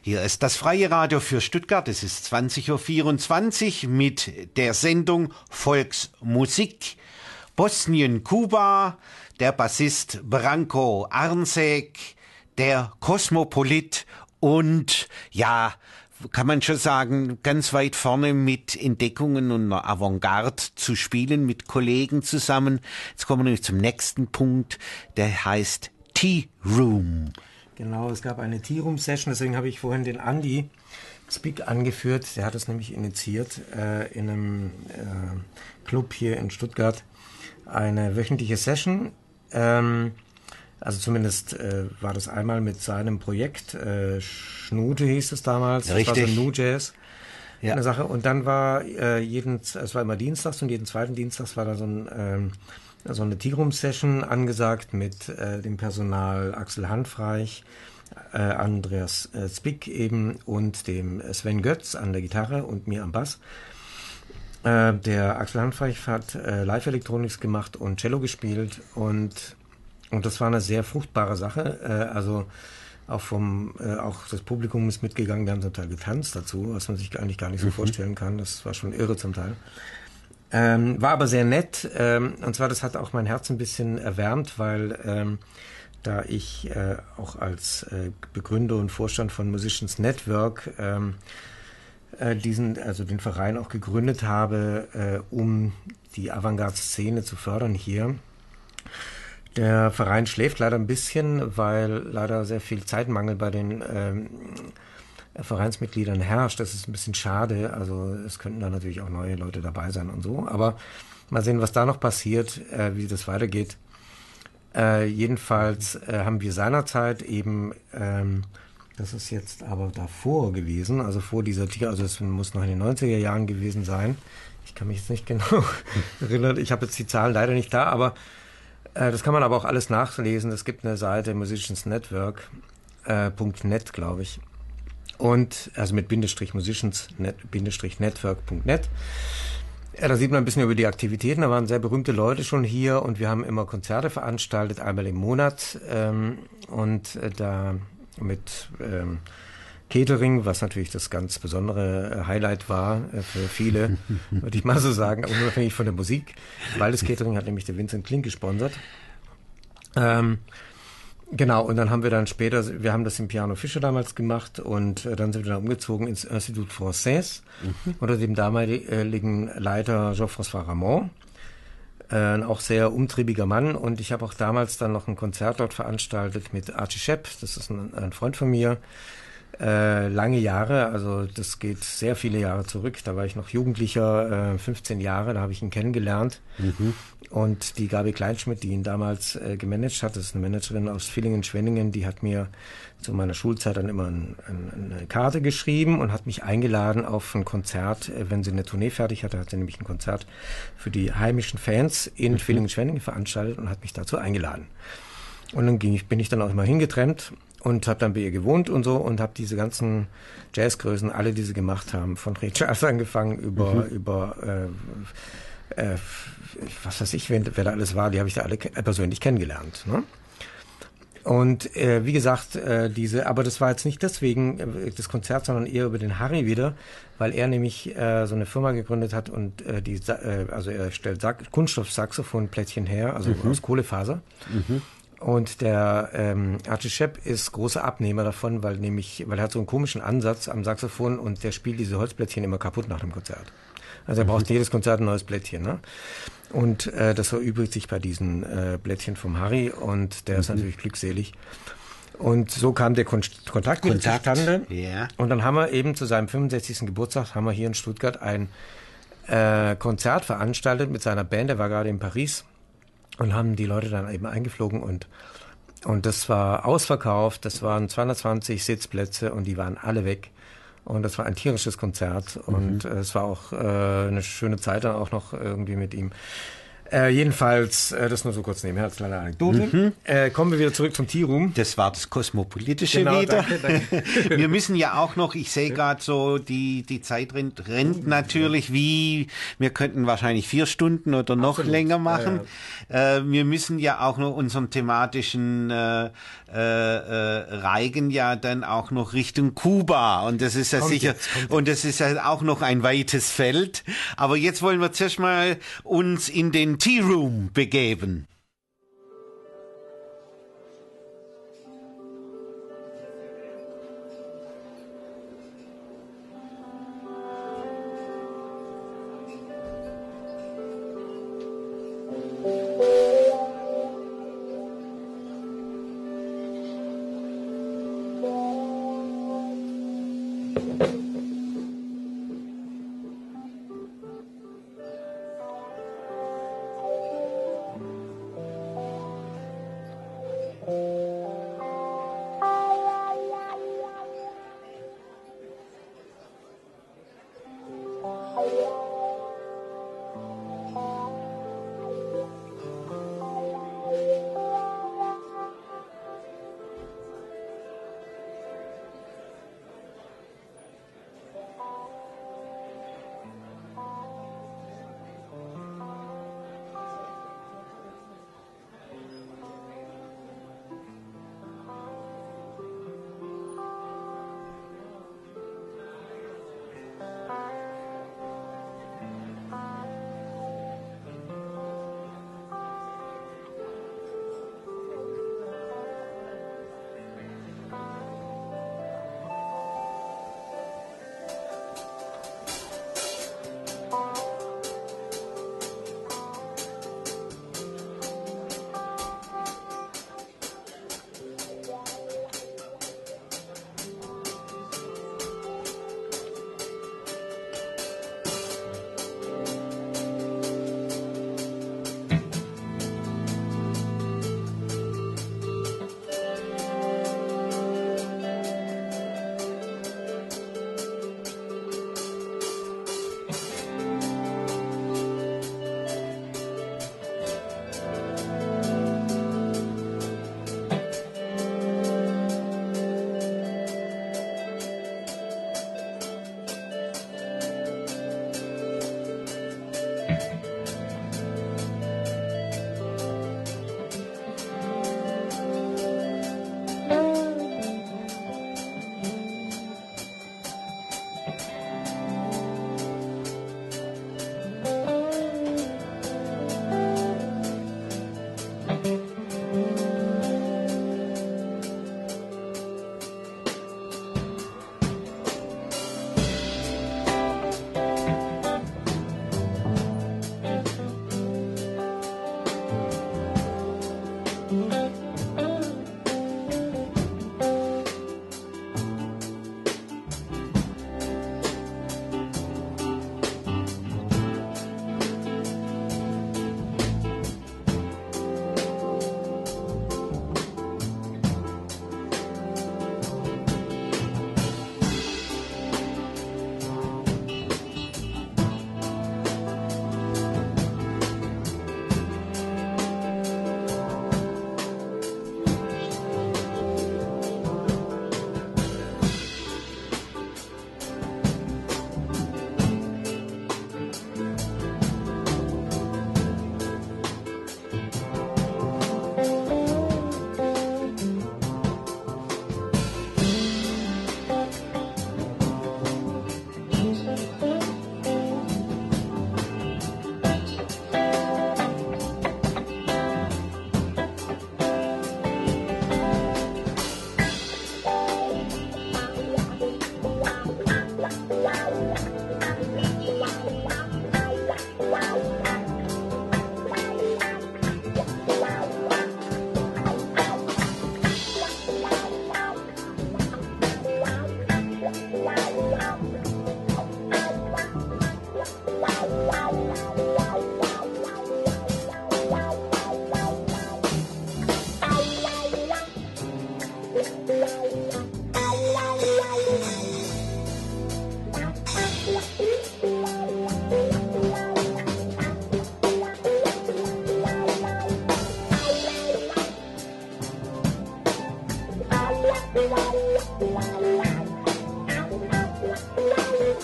S2: Hier ist das freie Radio für Stuttgart. Es ist zwanzig Uhr vierundzwanzig mit der Sendung Volksmusik. Bosnien, Kuba, der Bassist Branko Arnsek, der Kosmopolit und, ja, kann man schon sagen, ganz weit vorne mit Entdeckungen und einer Avantgarde zu spielen, mit Kollegen zusammen. Jetzt kommen wir nämlich zum nächsten Punkt, der heißt Tea Room.
S3: Genau, es gab eine Tea Room Session, deswegen habe ich vorhin den Andy Spick angeführt. Der hat es nämlich initiiert äh, in einem äh, Club hier in Stuttgart. Eine wöchentliche Session. Ähm, also zumindest äh, war das einmal mit seinem Projekt. Äh, Schnute hieß es damals.
S2: Richtig.
S3: Das war so New Jazz.
S2: Ja.
S3: Eine Sache. Und dann war äh, jeden, es war immer dienstags und jeden zweiten Dienstags war da so ein ähm, so eine Tea Room Session angesagt mit äh, dem Personal Axel Hanfreich, äh, Andreas äh, Spick eben und dem Sven Götz an der Gitarre und mir am Bass. Äh, der Axel Hanfreich hat äh, Live-Elektronics gemacht und Cello gespielt und und das war eine sehr fruchtbare Sache. Äh, also auch vom äh, auch das Publikum ist mitgegangen. Wir haben zum Teil getanzt dazu, was man sich eigentlich gar nicht so mhm. vorstellen kann. Das war schon irre zum Teil. Ähm, war aber sehr nett, ähm, und zwar das hat auch mein Herz ein bisschen erwärmt, weil ähm, da ich äh, auch als äh, Begründer und Vorstand von Musicians Network ähm, äh, diesen, also den Verein auch gegründet habe, äh, um die Avantgarde-Szene zu fördern hier. Der Verein schläft leider ein bisschen, weil leider sehr viel Zeitmangel bei den ähm, Vereinsmitgliedern herrscht. Das ist ein bisschen schade. Also es könnten da natürlich auch neue Leute dabei sein und so. Aber mal sehen, was da noch passiert, äh, wie das weitergeht. Äh, jedenfalls äh, haben wir seinerzeit eben, ähm, das ist jetzt aber davor gewesen, also vor dieser Tier, also es muss noch in den neunziger Jahren gewesen sein. Ich kann mich jetzt nicht genau erinnern. Ich habe jetzt die Zahlen leider nicht da, aber äh, das kann man aber auch alles nachlesen. Es gibt eine Seite Musicians Network äh, .net, glaube ich. Und, also mit Bindestrich Musicians, net, Bindestrich Network Punkt net. Ja, da sieht man ein bisschen über die Aktivitäten. Da waren sehr berühmte Leute schon hier und wir haben immer Konzerte veranstaltet, einmal im Monat. Ähm, und äh, da mit ähm, Catering, was natürlich das ganz besondere Highlight war äh, für viele, würde ich mal so sagen, aber unabhängig von der Musik, weil das Catering hat nämlich der Vincent Klink gesponsert. Ähm, Genau, und dann haben wir dann später, wir haben das im Piano Fischer damals gemacht und äh, dann sind wir dann umgezogen ins Institut Français mhm. unter dem damaligen Leiter Jean-François Ramon, äh, ein auch sehr umtriebiger Mann, und ich habe auch damals dann noch ein Konzert dort veranstaltet mit Archie Shepp, das ist ein, ein Freund von mir, äh, lange Jahre, also das geht sehr viele Jahre zurück, da war ich noch Jugendlicher, äh, fünfzehn Jahre, da habe ich ihn kennengelernt. Mhm. Und die Gabi Kleinschmidt, die ihn damals äh, gemanagt hat, das ist eine Managerin aus Villingen-Schwenningen, die hat mir zu meiner Schulzeit dann immer ein, ein, eine Karte geschrieben und hat mich eingeladen auf ein Konzert, äh, wenn sie eine Tournee fertig hatte, hat sie nämlich ein Konzert für die heimischen Fans in mhm. Villingen-Schwenningen veranstaltet und hat mich dazu eingeladen. Und dann ging ich, bin ich dann auch immer hingetrennt und habe dann bei ihr gewohnt und so und habe diese ganzen Jazzgrößen, alle die sie gemacht haben, von Ray Charles angefangen über, mhm. über äh, Äh, was weiß ich, wer, wer da alles war, die habe ich da alle ke- persönlich kennengelernt. Ne? Und äh, wie gesagt, äh, diese, aber das war jetzt nicht deswegen äh, das Konzert, sondern eher über den Harry wieder, weil er nämlich äh, so eine Firma gegründet hat und äh, die, äh, also er stellt Sack- Kunststoff-Saxophonplättchen her, also mhm. aus Kohlefaser. Mhm. Und der ähm, Archie Shepp ist großer Abnehmer davon, weil nämlich, weil er hat so einen komischen Ansatz am Saxophon und der spielt diese Holzplättchen immer kaputt nach dem Konzert. Also er braucht mhm. jedes Konzert ein neues Blättchen, ne? Und äh, das verübrigt sich bei diesen äh, Blättchen vom Harry und der mhm. ist natürlich glückselig. Und so kam der Kon- Kontakt, Kontakt zustande.
S2: Ja.
S3: Und dann haben wir eben zu seinem fünfundsechzigsten Geburtstag haben wir hier in Stuttgart ein äh, Konzert veranstaltet mit seiner Band. Der war gerade in Paris und haben die Leute dann eben eingeflogen und und das war ausverkauft. Das waren zweihundertzwanzig Sitzplätze und die waren alle weg. Und das war ein tierisches Konzert und mhm. äh, es war auch äh, eine schöne Zeit dann auch noch irgendwie mit ihm. Äh, jedenfalls, äh, das nur so kurz nebenher als kleine Anekdote. Mhm. Äh, kommen wir wieder zurück zum Tea Room.
S2: Das war das Kosmopolitische
S3: Genau,
S2: wieder.
S3: danke, danke.
S2: Wir müssen ja auch noch, ich sehe gerade so, die, die Zeit rennt, rennt natürlich wie, wir könnten wahrscheinlich vier Stunden oder noch
S3: Absolut.
S2: länger machen.
S3: Ja, ja.
S2: Äh, wir müssen ja auch noch unseren thematischen äh, äh, äh, Reigen ja dann auch noch Richtung Kuba. Und das ist ja
S3: Kommt
S2: sicher,
S3: jetzt, kommt
S2: und das ist ja auch noch ein weites Feld. Aber jetzt wollen wir zuerst mal uns in den Tea Room begeben.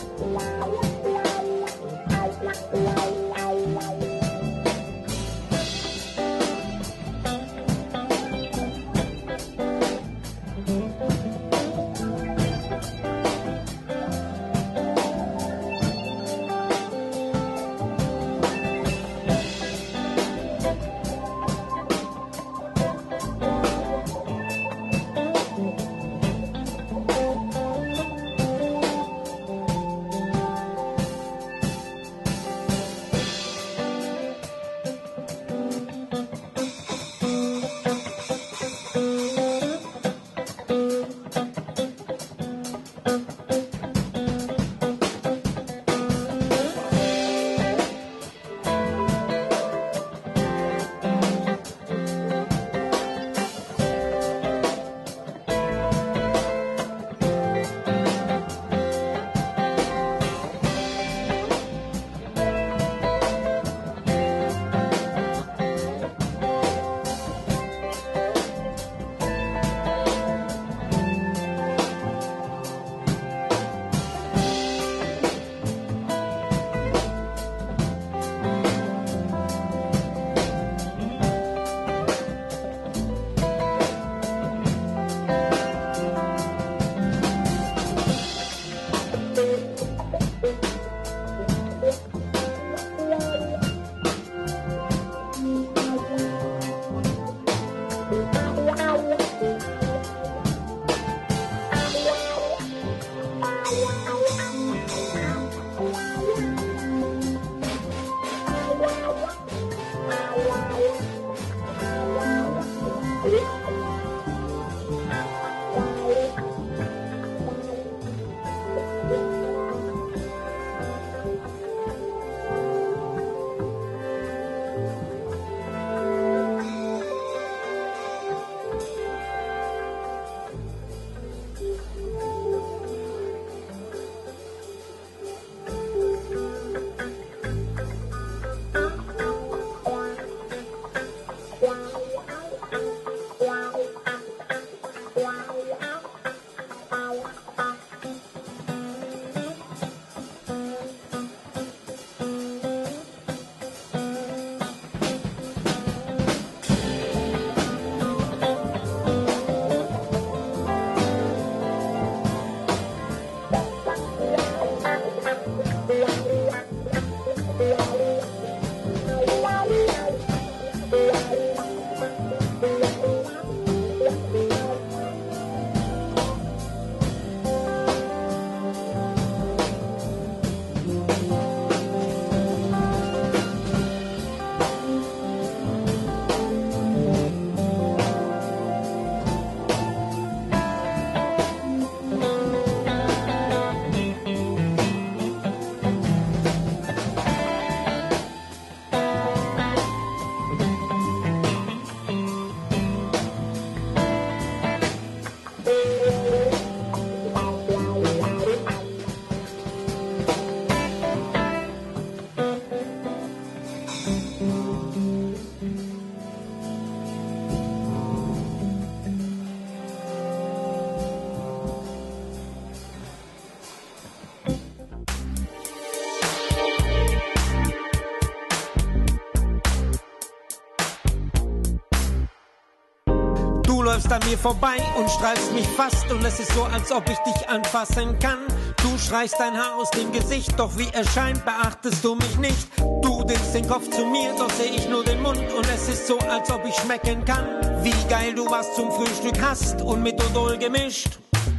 S4: Du läufst an mir vorbei und streifst mich fast und es ist so, als ob ich dich anfassen kann. Du schreist dein Haar aus dem Gesicht, doch wie es scheint, beachtest du mich nicht. Du drehst den Kopf zu mir, doch seh ich nur den Mund und es ist so, als ob ich schmecken kann. Wie geil du was zum Frühstück hast und mit Odol gemischt.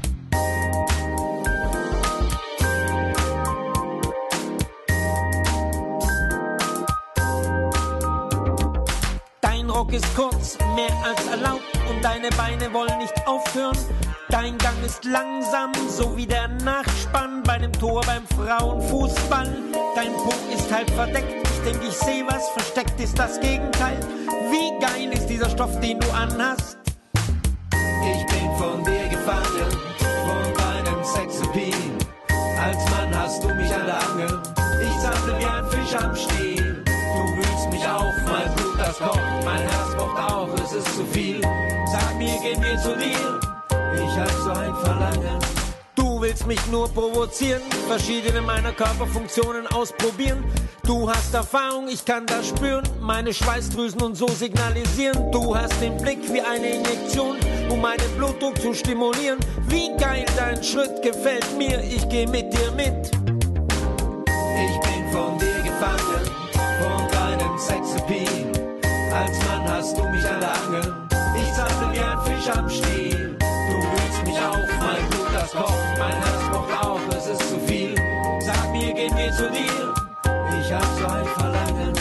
S4: Dein Rock ist kurz, mehr als erlaubt und deine Beine wollen nicht aufhören. Dein Gang ist langsam, so wie der Nachspann bei dem Tor beim Frauenfußball. Dein Po ist halb verdeckt, ich denke, ich sehe was, versteckt ist das Gegenteil. Wie geil ist dieser Stoff, den du anhast?
S6: Ich bin von dir gefangen, von deinem Sexappeal. Als Mann hast du mich an der Angel, ich sammle wie ein Fisch am Stiel. Du wühlst mich auf, mein Blut das kocht, mein Herz pocht auch, es ist zu viel. Sag mir, gehen wir zu dir, ich hab so ein Verlangen.
S4: Du willst mich nur provozieren, verschiedene meiner Körperfunktionen ausprobieren. Du hast Erfahrung, ich kann das spüren, meine Schweißdrüsen und so signalisieren. Du hast den Blick wie eine Injektion, um meinen Blutdruck zu stimulieren. Wie geil dein Schritt gefällt mir, ich geh mit dir mit.
S6: Ich bin von dir gefangen, von deinem Sexappeal. Als Mann hast du mich an der Angel, ich zahle wie ein Fisch am Stiel. Du wühlst mich auf, mein Blut das kocht, mein Herz pocht auf, es ist zu viel. Sag mir, gehen wir zu dir, ich hab so ein Verlangen.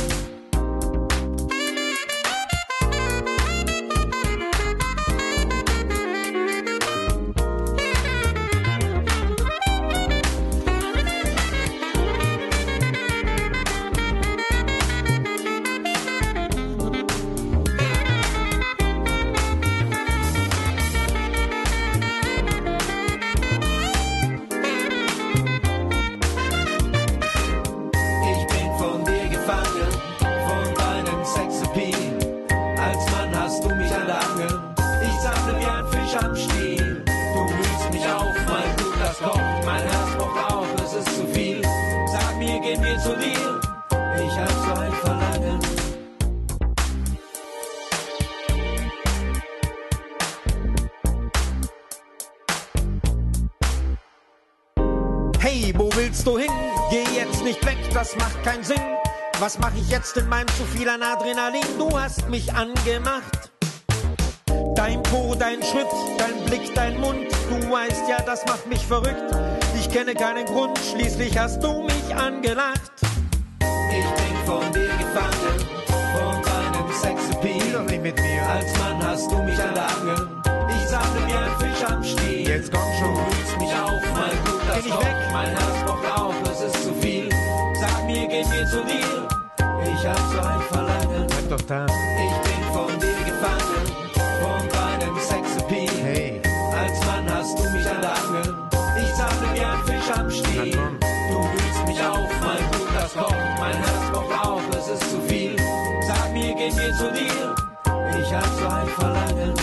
S4: Hey, wo willst du hin? Geh jetzt nicht weg, das macht keinen Sinn. Was mach ich jetzt in meinem zu viel an Adrenalin? Du hast mich angemacht. Dein Po, dein Schritt, dein Blick, dein Mund. Du weißt ja, das macht mich verrückt. Ich kenne keinen Grund, schließlich hast du mich angelacht.
S6: Ich bin von dir gefangen, von deinem Sexappeal.
S3: Doch nicht mit mir.
S6: Als Mann hast du mich an der Angel, ich sammle wie ein Fisch am Stiel.
S3: Jetzt komm schon.
S6: Du wühlst mich auf, mein Blut das
S4: Geh nicht
S6: kocht,
S4: weg.
S6: mein Herz pocht auf, es ist zu viel. Sag mir, gehen wir zu dir, ich hab so ein Verlangen.
S3: Bleib doch da.
S6: Ich bin von dir gefangen, von deinem Sexappeal.
S3: Hey.
S6: Als Mann hast du mich an der Angel, ich sammle wie ein Fisch am Stiel.
S3: Na komm.
S6: Du wühlst mich auf, mein Blut das kocht, mein Herz pocht auf, es ist zu viel. Sag mir, gehen wir zu dir, ich hab so ein Verlangen.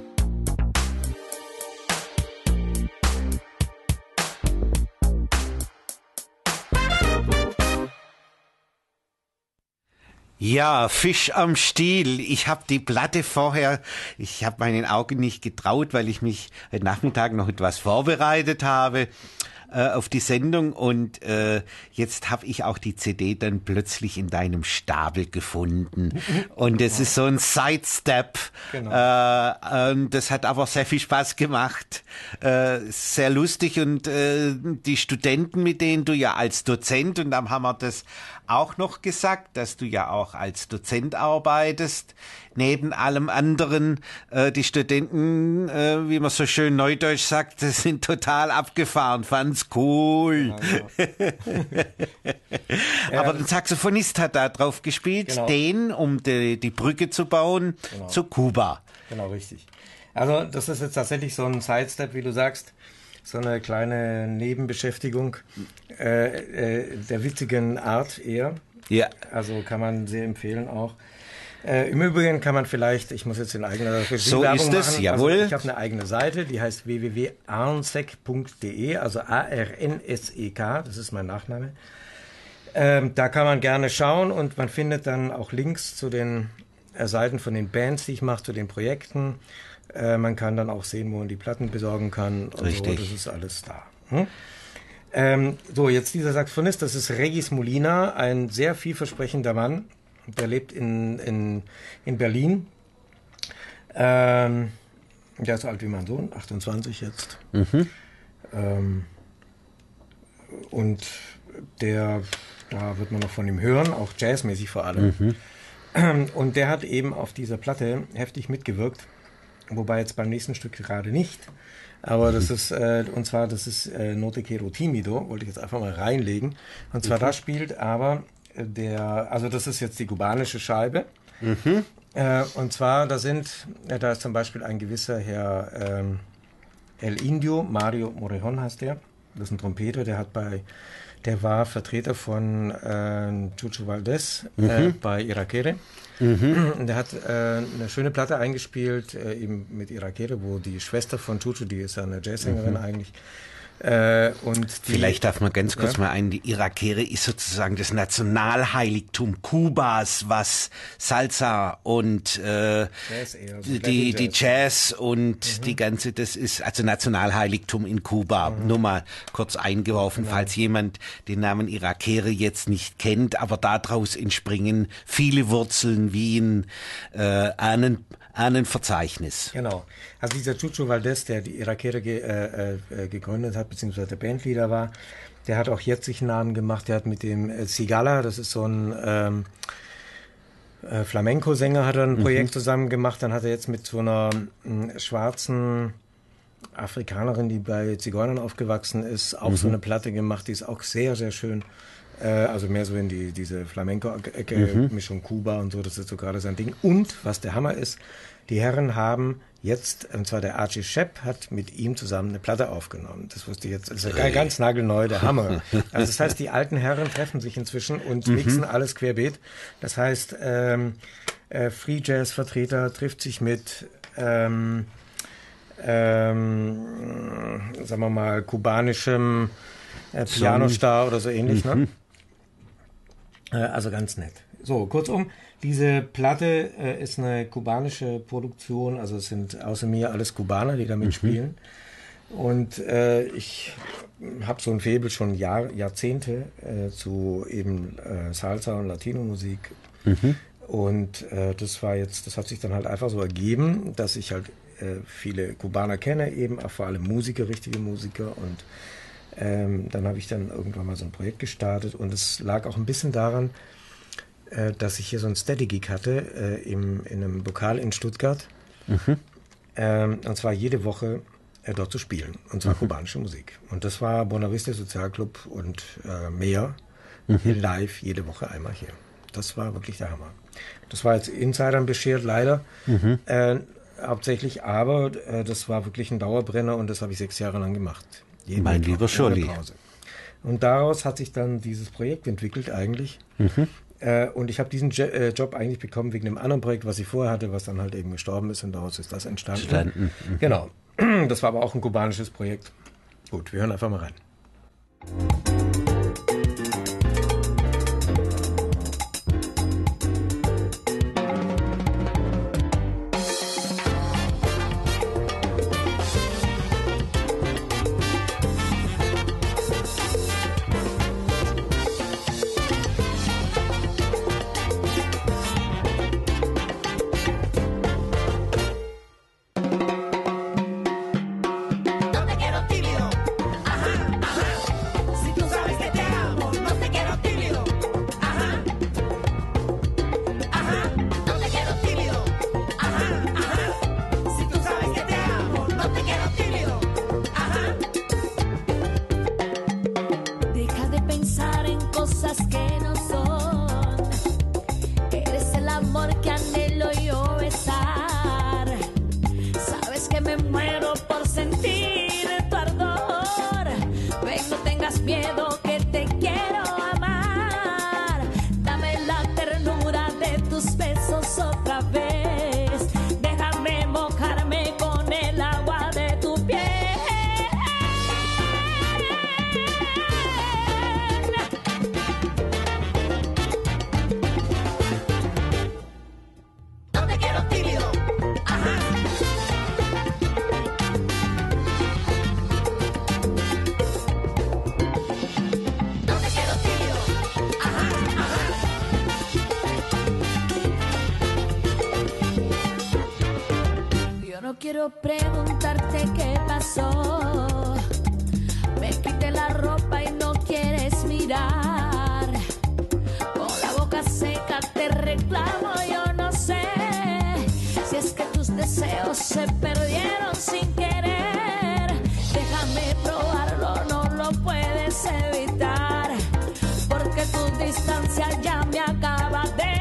S2: Ja, Fisch am Stiel. Ich habe die Platte vorher, ich habe meinen Augen nicht getraut, weil ich mich heute Nachmittag noch etwas vorbereitet habe äh, auf die Sendung und äh, jetzt habe ich auch die C D dann plötzlich in deinem Stapel gefunden und es ist so ein Sidestep.
S3: Genau.
S2: Äh, und das hat aber sehr viel Spaß gemacht, äh, sehr lustig und äh, die Studenten, mit denen du ja als Dozent, und dann haben wir das auch noch gesagt, dass du ja auch als Dozent arbeitest, neben allem anderen. Äh, die Studenten, äh, wie man so schön neudeutsch sagt, das sind total abgefahren, fanden's cool.
S3: Ja,
S2: Aber der Saxophonist hat da drauf gespielt,
S3: Genau.
S2: den, um die, die Brücke zu bauen,
S3: Genau.
S2: zu Kuba.
S3: Genau, richtig. Also das ist jetzt tatsächlich so ein Sidestep, wie du sagst, so eine kleine Nebenbeschäftigung äh, äh, der witzigen Art eher.
S2: Ja.
S3: Also kann man sehr empfehlen auch. Äh, Im Übrigen kann man vielleicht, ich muss jetzt in eigener
S2: So
S3: Werbung
S2: ist es,
S3: machen.
S2: jawohl.
S3: Also ich habe eine eigene Seite, die heißt w w w punkt arnsek punkt d e, also A R N S E K, das ist mein Nachname. Ähm, da kann man gerne schauen und man findet dann auch Links zu den äh, Seiten von den Bands, die ich mache, zu den Projekten. Äh, man kann dann auch sehen, wo man die Platten besorgen kann. Und
S2: Richtig.
S3: So, das ist alles da. Hm? Ähm, so, jetzt dieser Saxophonist, das ist Regis Molina, ein sehr vielversprechender Mann. Der lebt in, in, in Berlin. Ähm, der ist so alt wie mein Sohn, achtundzwanzig jetzt.
S2: Mhm.
S3: Ähm, und der, da wird man noch von ihm hören, auch jazzmäßig vor allem.
S2: Mhm.
S3: Und der hat eben auf dieser Platte heftig mitgewirkt, wobei jetzt beim nächsten Stück gerade nicht. Aber das ist, äh, und zwar, das ist äh, Notte Quiero Timido, wollte ich jetzt einfach mal reinlegen. Und zwar, da spielt aber der, also das ist jetzt die kubanische Scheibe.
S2: Mhm.
S3: Äh, und zwar, da sind, äh, da ist zum Beispiel ein gewisser Herr ähm, El Indio, Mario Morejon heißt der. Das ist ein Trompeter, der hat bei, der war Vertreter von äh, Chucho Valdés
S2: Mhm.
S3: äh, bei Irakere.
S2: Mhm.
S3: Und der hat äh, eine schöne Platte eingespielt, äh, eben mit Irakere, wo die Schwester von Chucho, die ist ja eine Jazzsängerin
S2: Mhm.
S3: eigentlich, Äh, und die,
S2: Vielleicht darf man ganz kurz
S3: ja?
S2: mal ein, die Irakere ist sozusagen das Nationalheiligtum Kubas, was Salsa und äh,
S3: Jazz eher, so
S2: die, die
S3: Jazz.
S2: Jazz und mhm. die ganze, das ist also Nationalheiligtum in Kuba. Mhm. Nur mal kurz eingeworfen, genau. falls jemand den Namen Irakere jetzt nicht kennt, aber daraus entspringen viele Wurzeln wie ein äh, Ahnen, Ahnenverzeichnis.
S3: Genau. Also dieser Chucho Valdés, der die Irakere ge, äh, äh, gegründet hat, beziehungsweise der Bandleader war, der hat auch jetzt sich einen Namen gemacht. Der hat mit dem äh, Sigala, das ist so ein ähm, äh, Flamenco-Sänger, hat er ein Projekt mhm. zusammen gemacht. Dann hat er jetzt mit so einer äh, schwarzen Afrikanerin, die bei Zigeunern aufgewachsen ist, auch mhm. so eine Platte gemacht. Die ist auch sehr, sehr schön. Äh, also mehr so in die diese Flamenco-Ecke, mhm. Mischung Kuba und so. Das ist so gerade sein Ding. Und was der Hammer ist, die Herren haben jetzt, und zwar der Archie Shepp hat mit ihm zusammen eine Platte aufgenommen. Das wusste ich jetzt, das ist ja ganz nagelneu, der Hammer. Also das heißt, die alten Herren treffen sich inzwischen und mhm. mixen alles querbeet. Das heißt, ähm, äh, Free Jazz Vertreter trifft sich mit, ähm, ähm, sagen wir mal, kubanischem äh, Pianostar oder so ähnlich. Mhm. Ne? Äh, also ganz nett. So, kurzum, diese Platte äh, ist eine kubanische Produktion, also es sind außer mir alles Kubaner, die da mitspielen. Mhm. Und äh, ich habe so ein Faible schon Jahr, Jahrzehnte äh, zu eben äh, Salsa und Latino-Musik. Mhm. Und äh, das war jetzt, das hat sich dann halt einfach so ergeben, dass ich halt äh, viele Kubaner kenne, eben auch vor allem Musiker, richtige Musiker. Und ähm, dann habe ich dann irgendwann mal so ein Projekt gestartet und es lag auch ein bisschen daran, äh, dass ich hier so ein Steady-Gig hatte äh, im, in einem Lokal in Stuttgart. Mhm. Ähm, und zwar jede Woche äh, dort zu spielen. Und zwar mhm. kubanische Musik. Und das war Buena Vista Sozialclub und äh, mehr mhm. live jede Woche einmal hier. Das war wirklich der Hammer. Das war jetzt Insidern beschert, leider. Mhm. Äh, hauptsächlich, aber äh, das war wirklich ein Dauerbrenner und das habe ich sechs Jahre lang gemacht. Jeden
S2: mein
S3: Mittwoch,
S2: lieber Scholli.
S3: Und daraus hat sich dann dieses Projekt entwickelt eigentlich. Mhm. Äh, und ich habe diesen Je- äh, Job eigentlich bekommen wegen einem anderen Projekt, was ich vorher hatte, was dann halt eben gestorben ist und daraus ist das entstanden. entstanden. Mhm. Genau. Das war aber auch ein kubanisches Projekt. Gut, wir hören einfach mal rein.
S7: Quiero preguntarte qué pasó. Me quité la ropa y no quieres mirar. Con la boca seca te reclamo, yo no sé si es que tus deseos se perdieron sin querer. Déjame probarlo, no lo puedes evitar, porque tu distancia ya me acaba de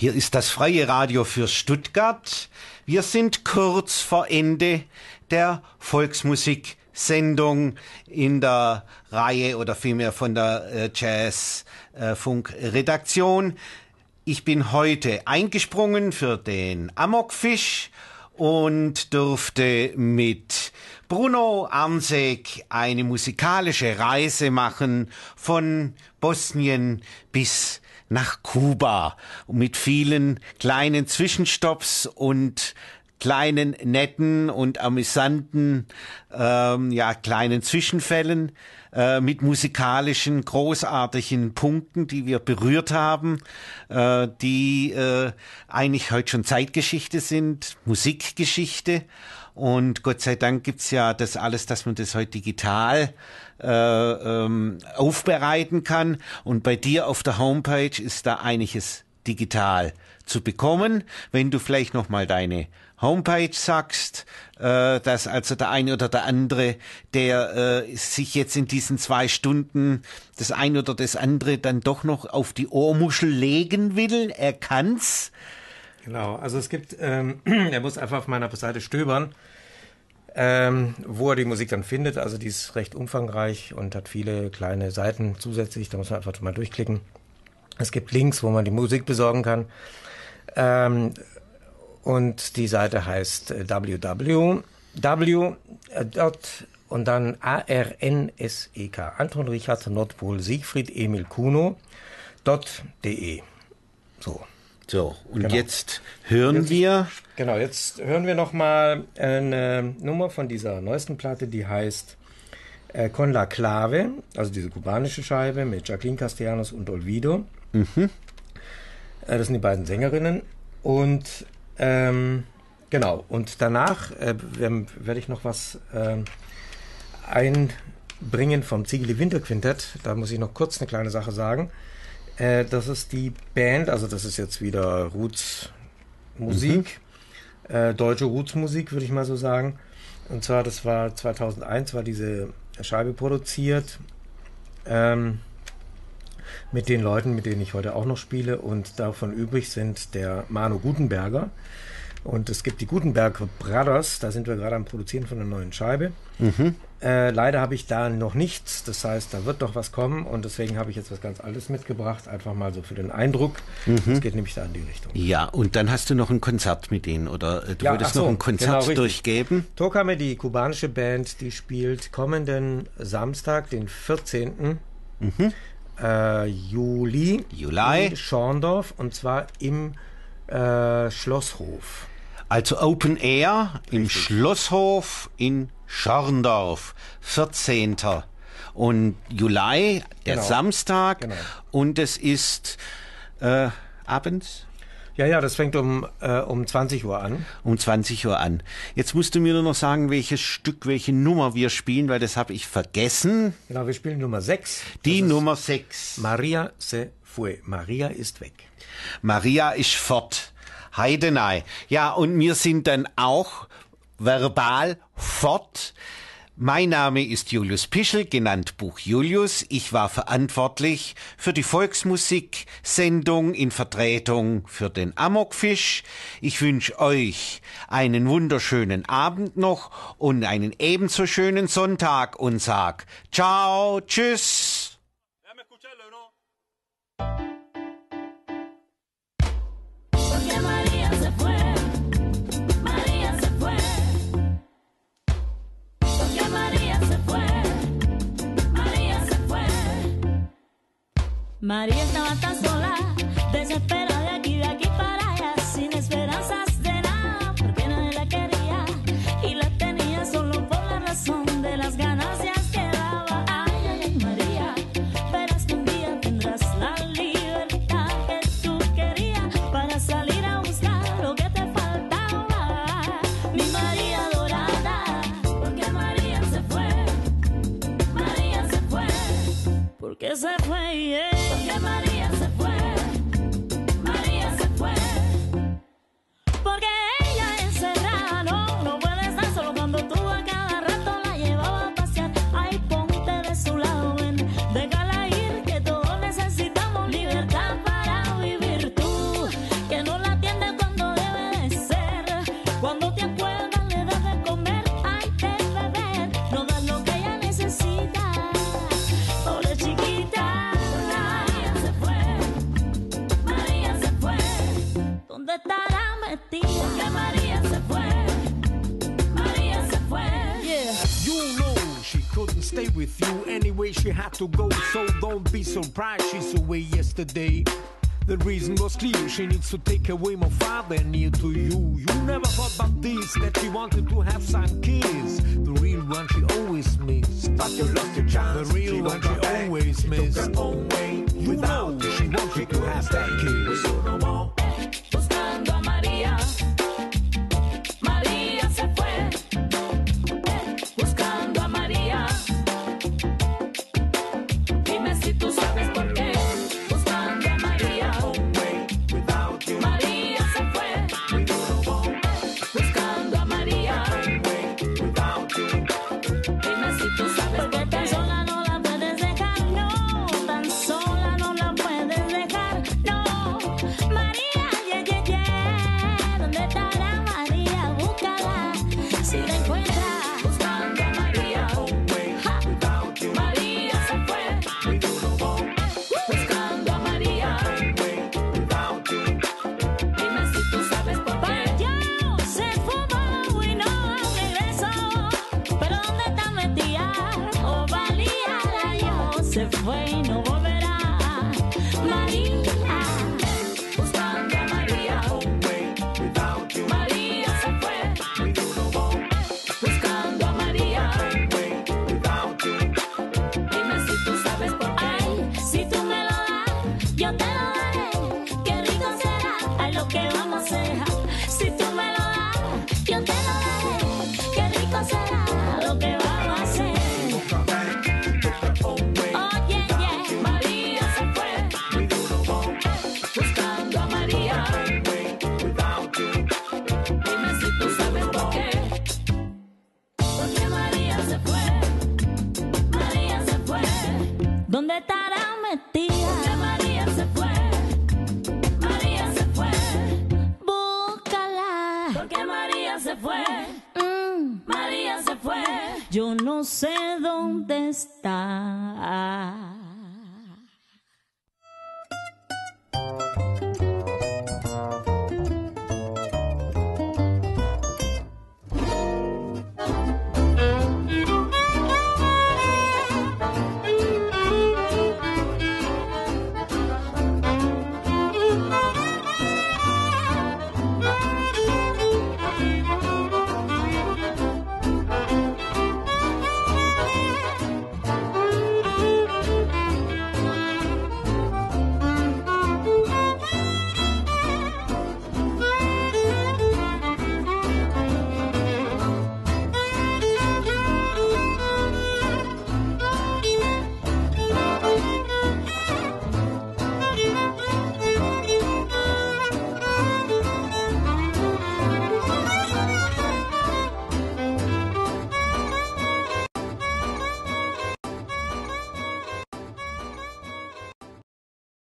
S2: Hier ist das freie Radio für Stuttgart. Wir sind kurz vor Ende der Volksmusiksendung in der Reihe oder vielmehr von der äh, Jazz-Funk-Redaktion. Ich bin heute eingesprungen für den Amokfisch und durfte mit Bruno Arnsek eine musikalische Reise machen von Bosnien bis nach Kuba mit vielen kleinen Zwischenstopps und kleinen netten und amüsanten ähm, ja kleinen Zwischenfällen äh, mit musikalischen großartigen Punkten, die wir berührt haben, äh, die äh, eigentlich heute schon Zeitgeschichte sind, Musikgeschichte. Und Gott sei Dank gibt's ja das alles, dass man das heute digital äh, ähm, aufbereiten kann. Und bei dir auf der Homepage ist da einiges digital zu bekommen. Wenn du vielleicht noch mal deine Homepage sagst, äh, dass also der eine oder der andere, der äh, sich jetzt in diesen zwei Stunden das eine oder das andere dann doch noch auf die Ohrmuschel legen will, er kann's.
S3: Genau, also es gibt, ähm, er muss einfach auf meiner Seite stöbern, ähm, wo er die Musik dann findet. Also die ist recht umfangreich und hat viele kleine Seiten zusätzlich, da muss man einfach mal durchklicken. Es gibt Links, wo man die Musik besorgen kann. Ähm, und die Seite heißt www. und dann A R N S E K, Anton Richard Nordpol Siegfried Emil Kuno, .de. So.
S2: So, und
S3: Genau.
S2: jetzt hören
S3: Jetzt-
S2: wir...
S3: Genau, jetzt hören wir nochmal eine Nummer von dieser neuesten Platte, die heißt äh, Con la Clave, also diese kubanische Scheibe mit Jacqueline Castellanos und Olvido.
S2: Mhm.
S3: Äh, das sind die beiden Sängerinnen. Und ähm, genau, und danach äh, werde werd ich noch was ähm, einbringen vom Ziegeli Winterquintett. Da muss ich noch kurz eine kleine Sache sagen. Äh, das ist die Band, also das ist jetzt wieder Roots Musik, mhm. äh, deutsche Roots Musik, würde ich mal so sagen. Und zwar, das war zweitausendeins, war diese Scheibe produziert ähm, mit den Leuten, mit denen ich heute auch noch spiele. Und davon übrig sind der Manu Gutenberger. Und es gibt die Gutenberg Brothers, da sind wir gerade am Produzieren von einer neuen Scheibe.
S2: Mhm.
S3: Äh, leider habe ich da noch nichts, das heißt, da wird doch was kommen und deswegen habe ich jetzt was ganz Altes mitgebracht, einfach mal so für den Eindruck. Es
S2: Mhm.
S3: geht nämlich da in die Richtung.
S2: Ja, und dann hast du noch ein Konzert mit denen, oder äh, du
S3: Ja,
S2: wolltest
S3: ach so,
S2: noch ein Konzert
S3: genau, richtig.
S2: durchgeben?
S3: Tokame, die kubanische Band, die spielt kommenden Samstag, den vierzehnten Äh, Juli,
S2: Juli.
S3: in Schorndorf und zwar im äh, Schlosshof.
S2: Also Open Air im Schlosshof in Schorndorf, vierzehnten Und Juli, der
S3: Genau.
S2: Samstag,
S3: Genau.
S2: und es ist äh, abends
S3: Ja, ja, das fängt um, äh, um zwanzig Uhr an.
S2: um zwanzig Uhr an. Jetzt musst du mir nur noch sagen, welches Stück, welche Nummer wir spielen, weil das habe ich vergessen.
S3: Genau, wir spielen Nummer sechs.
S2: Die
S3: Das ist
S2: Nummer sechs.
S3: Maria se fue. Maria ist weg.
S2: Maria ist fort. Heidenei. Ja, und wir sind dann auch verbal fort. Mein Name ist Julius Pischel, genannt Buch Julius. Ich war verantwortlich für die Volksmusiksendung in Vertretung für den Amokfisch. Ich wünsche euch einen wunderschönen Abend noch und einen ebenso schönen Sonntag und sag ciao, tschüss.
S7: Porque María se fue, María se fue. Porque María se fue, María se fue. María estaba tan sola, desesperada de aquí, de aquí para allá, sin esperanzas de nada, porque nadie la quería y la tenía solo por la razón de las ganancias que daba. Ay, ay, ay, María, verás que un día tendrás la libertad que tú querías para salir a buscar lo que te faltaba. Mi María dorada, porque María se fue, María se fue, porque se fue, yeah. Porque María se fue, María se fue. estará metida? Porque María se fue, María se fue. Yeah.
S6: You know she couldn't stay with you anyway, she had to go, so don't be surprised she's away yesterday. The reason was clear, she needs to take away my father near to you. You never thought about this, that she wanted to have some kids. The real one she always missed, but you lost your chance. The real she one she back. Always missed. Took her own way. You know she wanted to have that kid. We do no more.
S7: Buscando a María, María se fue. Buscando a María, dime si tú sabes por qué. Buscando a María, María se fue. Buscando a María, dime si tú sabes por qué. Tan sola no la puedes dejar, no. Tan sola no la puedes dejar, no. María, yeah, yeah, yeah. ¿Dónde estará María? Búscala, si la encuentras. Buscando a María, ja. María se fue. Buscando a María, dime si tú sabes por qué. Yo se fumó y no regresó, pero ¿dónde está metida? Oh, valía la yo, se fue y no volverá. María, buscando a María, María se fue. Buscando a María, dime si tú sabes por qué. Ay, si tú me lo das, yo te lo daré. Qué rico será, ay, lo que vamos a hacer. Si tú me lo das, yo te lo daré. Qué rico será, lo que vamos a hacer. Oh, yeah, yeah. María se fue. Buscando a María, dime si tú sabes por qué. Porque María se fue, María se fue. ¿Dónde estará metida? Porque María se fue, María se fue. Búscala, porque María se fue. Mm, María se fue. Yo no sé dónde está.